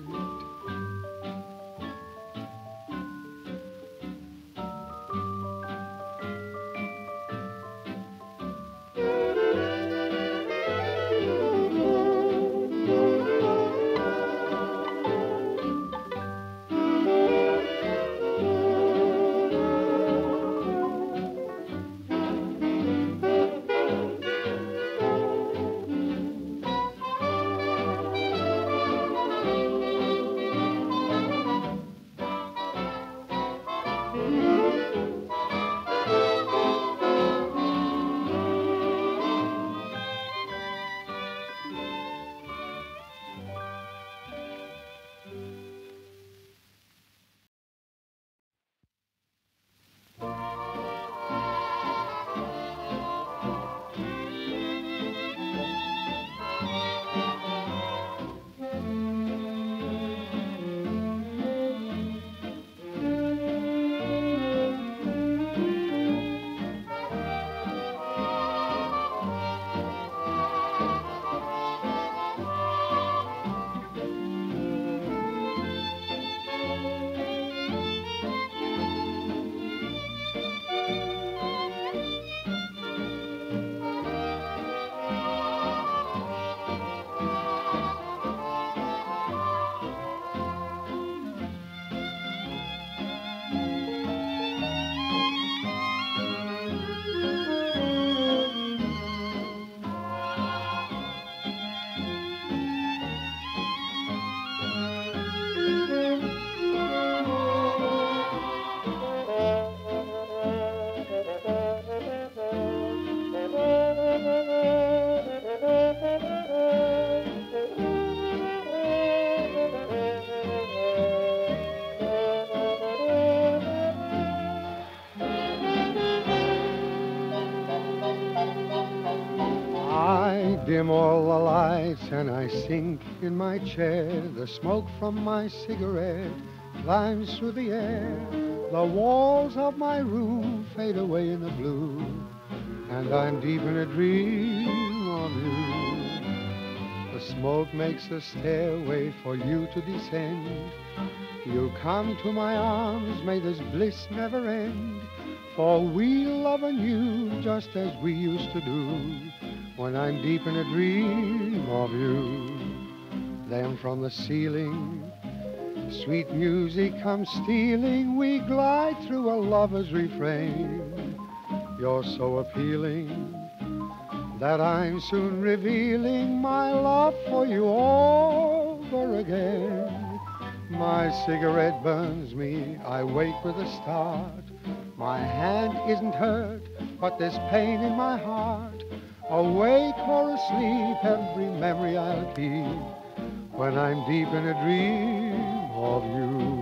Speaker 1: I dim all the lights and I sink in my chair. The smoke from my cigarette climbs through the air. The walls of my room fade away in the blue, and I'm deep in a dream of you. The smoke makes a stairway for you to descend. You come to my arms, may this bliss never end. For we love anew just as we used to do when I'm deep in a dream of you. Then from the ceiling, sweet music comes stealing. We glide through a lover's refrain. You're so appealing that I'm soon revealing my love for you over again. My cigarette burns me, I wake with a start. My hand isn't hurt, but there's pain in my heart. Awake or asleep, every memory I'll keep when I'm deep in a dream of you.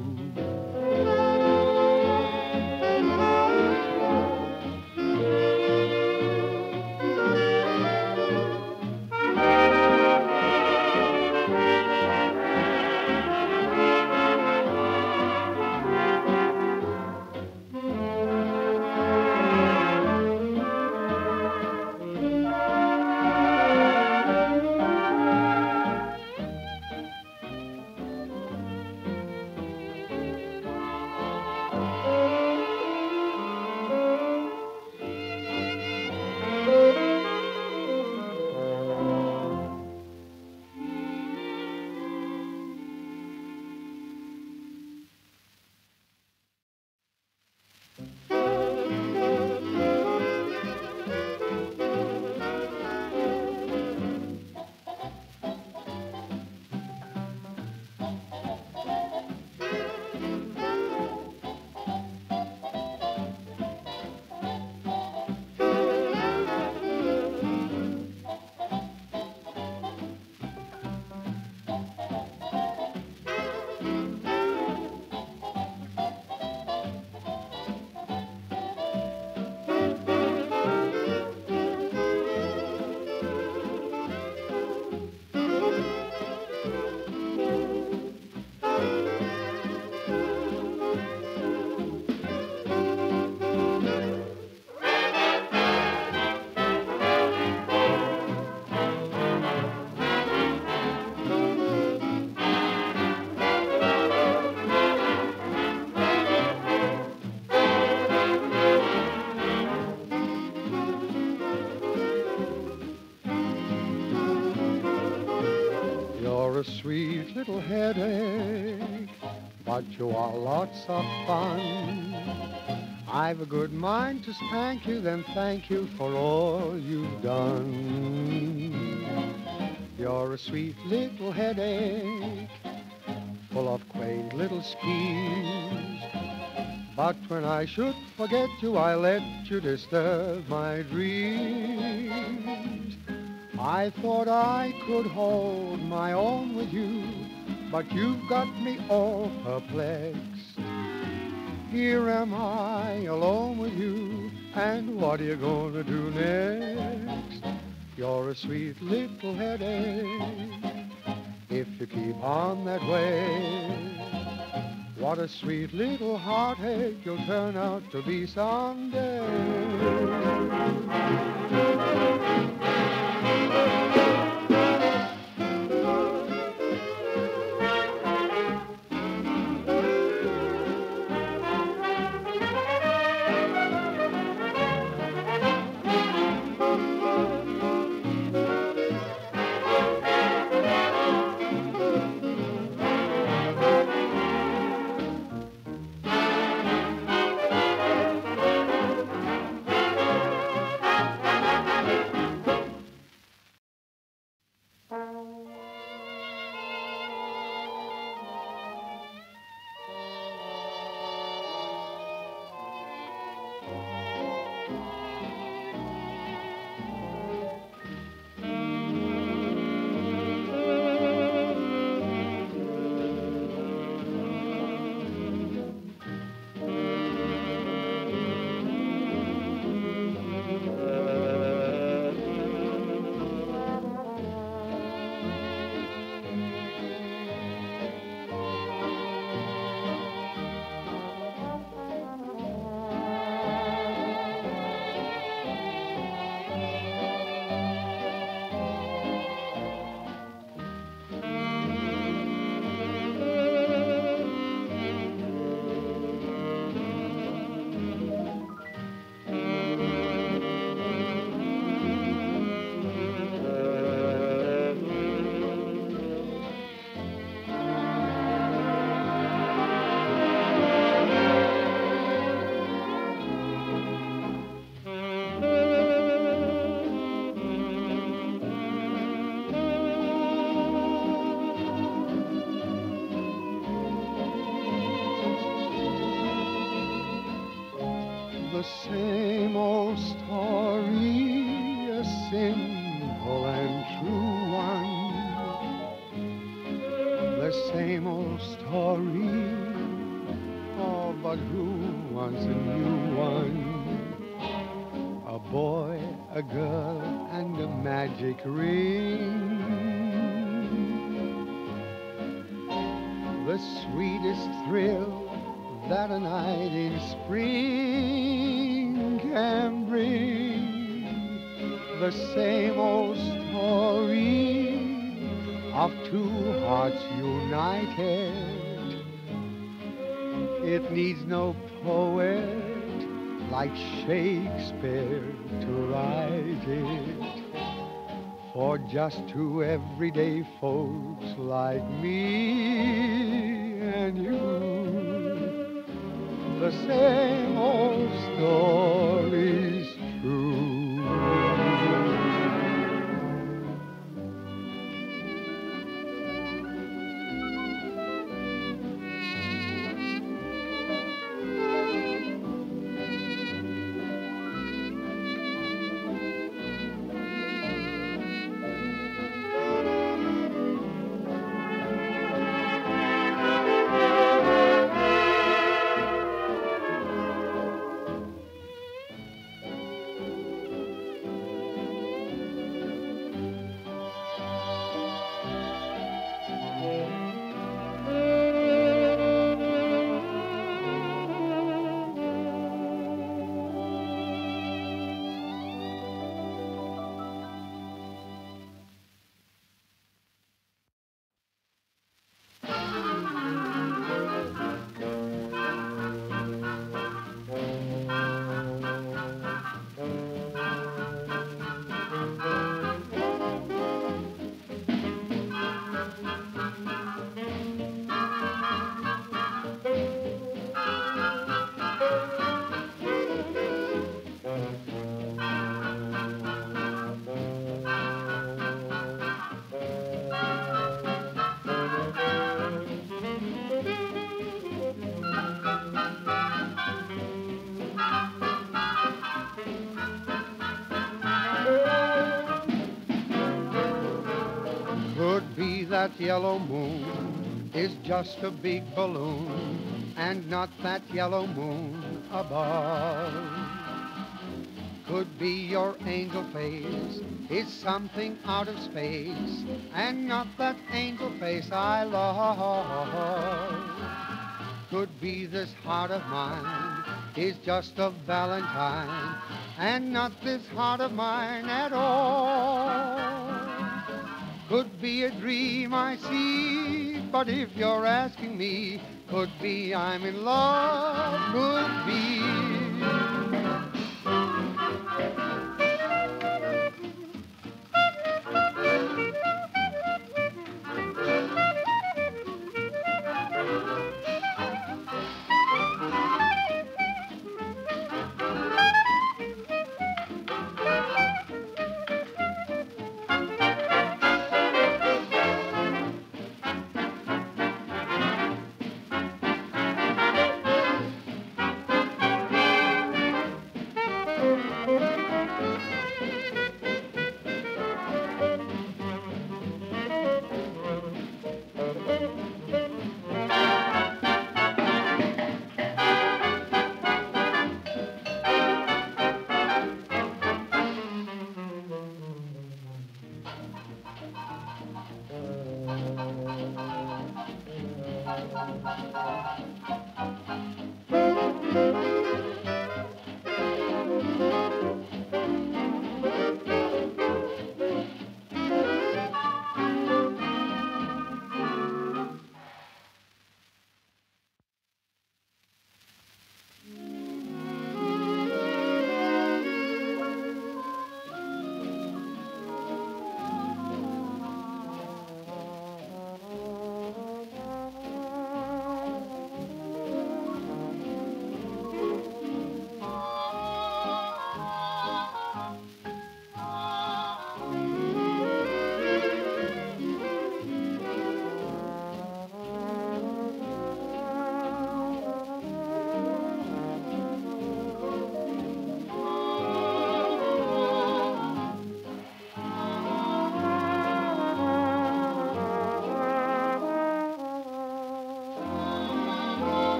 Speaker 1: A sweet little headache, but you are lots of fun. I've a good mind to spank you, then thank you for all you've done. You're a sweet little headache, full of quaint little schemes. But when I should forget you, I let you disturb my dreams. I thought I could hold my own with you, but you've got me all perplexed. Here am I alone with you, and what are you gonna do next? You're a sweet little headache, if you keep on that way. What a sweet little heartache you'll turn out to be someday. The same old story, a simple and true one. The same old story, oh, but who wants a new one? A boy, a girl, and a magic ring. The sweetest thrill that a night in spring can bring. The same old story of two hearts united. It needs no poet like Shakespeare to write it. For just two everyday folks like me and you, the same old story's true. Could be that yellow moon is just a big balloon and not that yellow moon above. Could be your angel face is something out of space and not that angel face I love. Could be this heart of mine is just a valentine and not this heart of mine at all. Could be a dream I see, but if you're asking me, could be I'm in love, could be.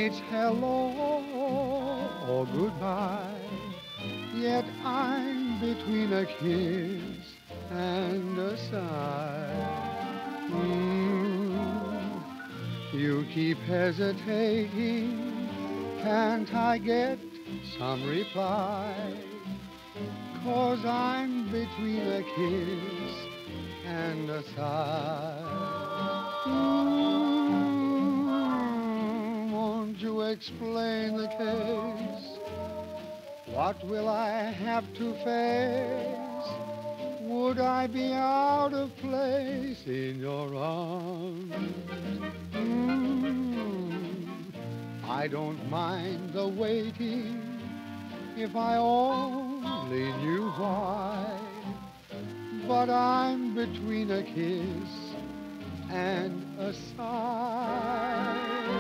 Speaker 1: it's hello or goodbye. Yet I'm between a kiss and a sigh. You keep hesitating, can't I get some reply? 'Cause I'm between a kiss and a sigh. Won't you explain the case? What will I have to face? Would I be out of place in your arms? I don't mind the waiting if I only knew why. But I'm between a kiss and a sigh.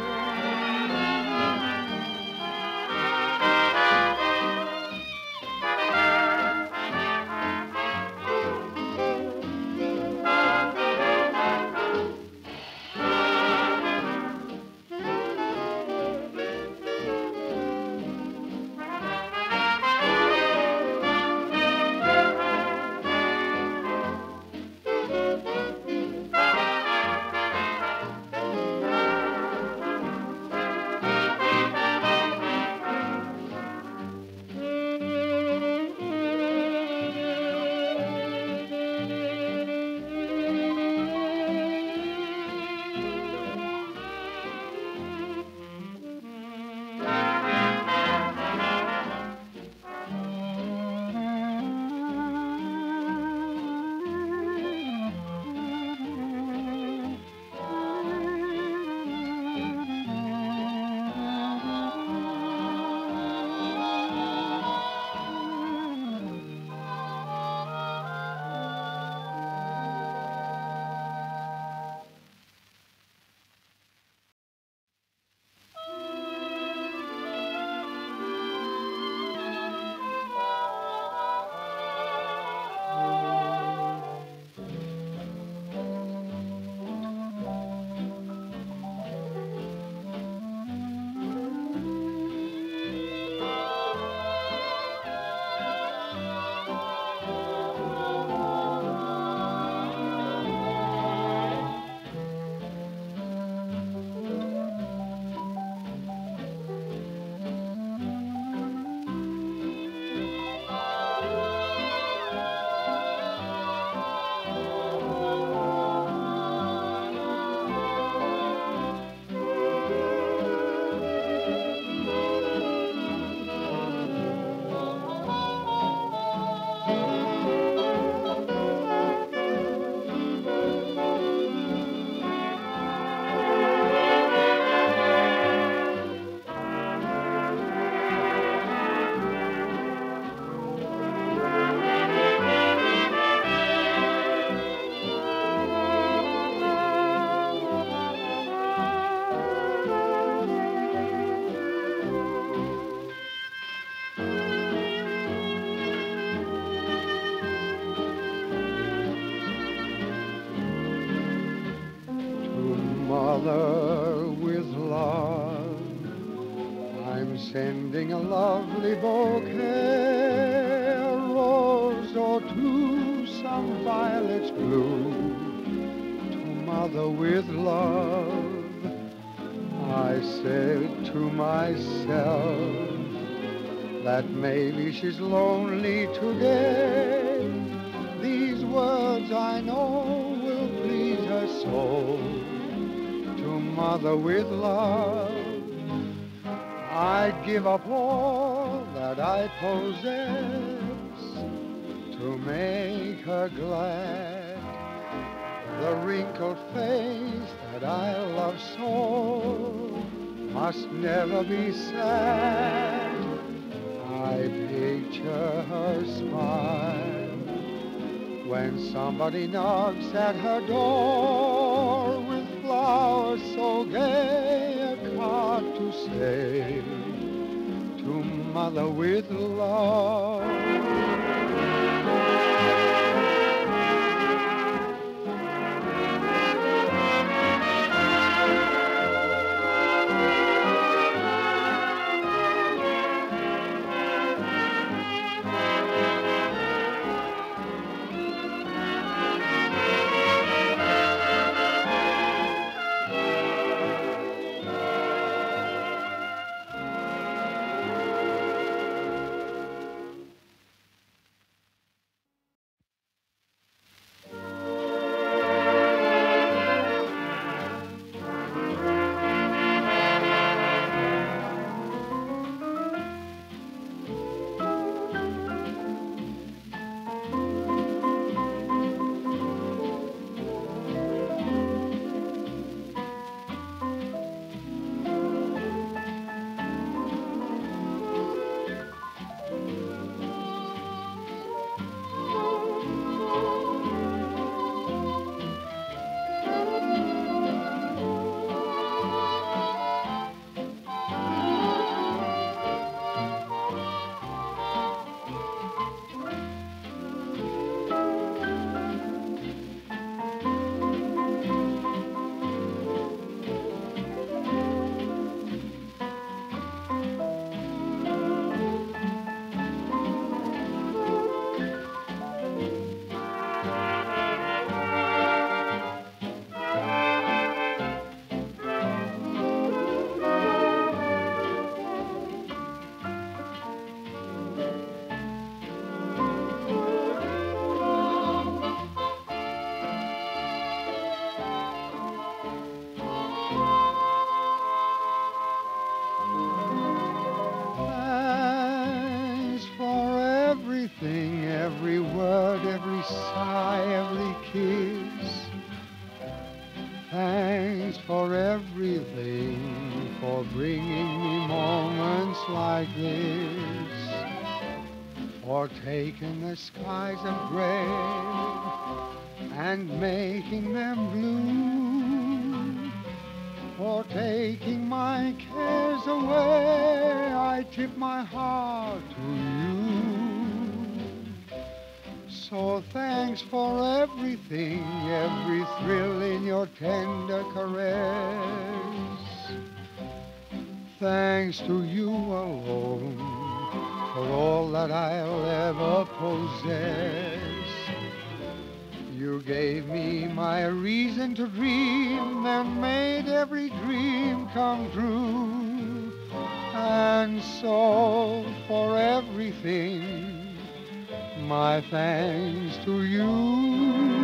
Speaker 1: Mother with love, I'm sending a lovely bouquet, a rose or two, some violets blue. To Mother with love, I said to myself that maybe she's lonely today. These words I know will please her soul. To Mother with love, I'd give up all that I possess to make her glad. The wrinkled face that I love so must never be sad. I picture her smile when somebody knocks at her door with flowers so gay, a card to say, to Mother with love. like this, or taking the skies of gray and making them blue, or taking my cares away, I tip my heart to you. So thanks for everything, every thrill in your tender caress. Thanks to you alone for all that I'll ever possess. You gave me my reason to dream, then made every dream come true. And so for everything, my thanks to you.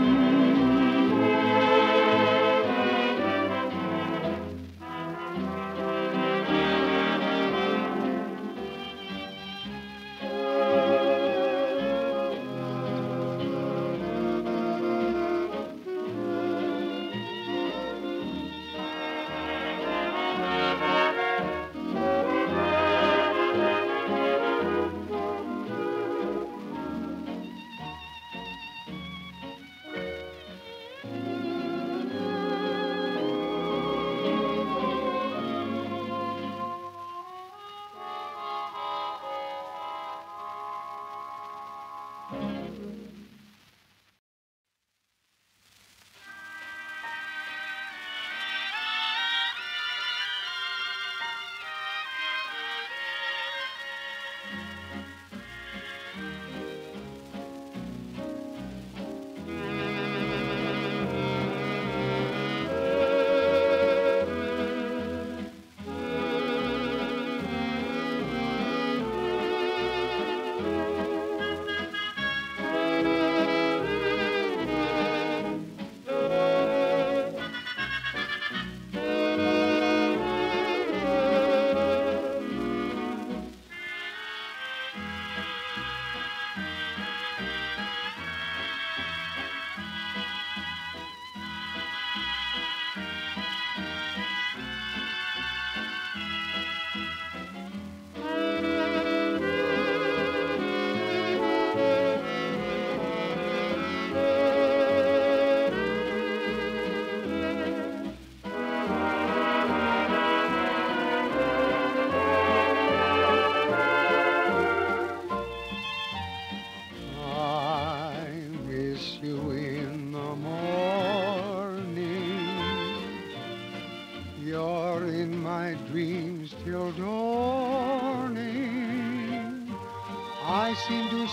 Speaker 1: I seem to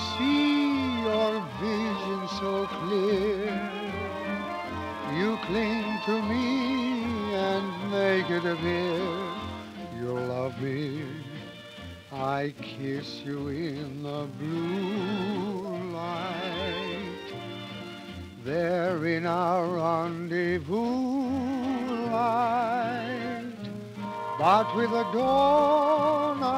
Speaker 1: see your vision so clear. You cling to me and make it appear you love me. I kiss you in the blue light, there in our rendezvous light. But with the dawn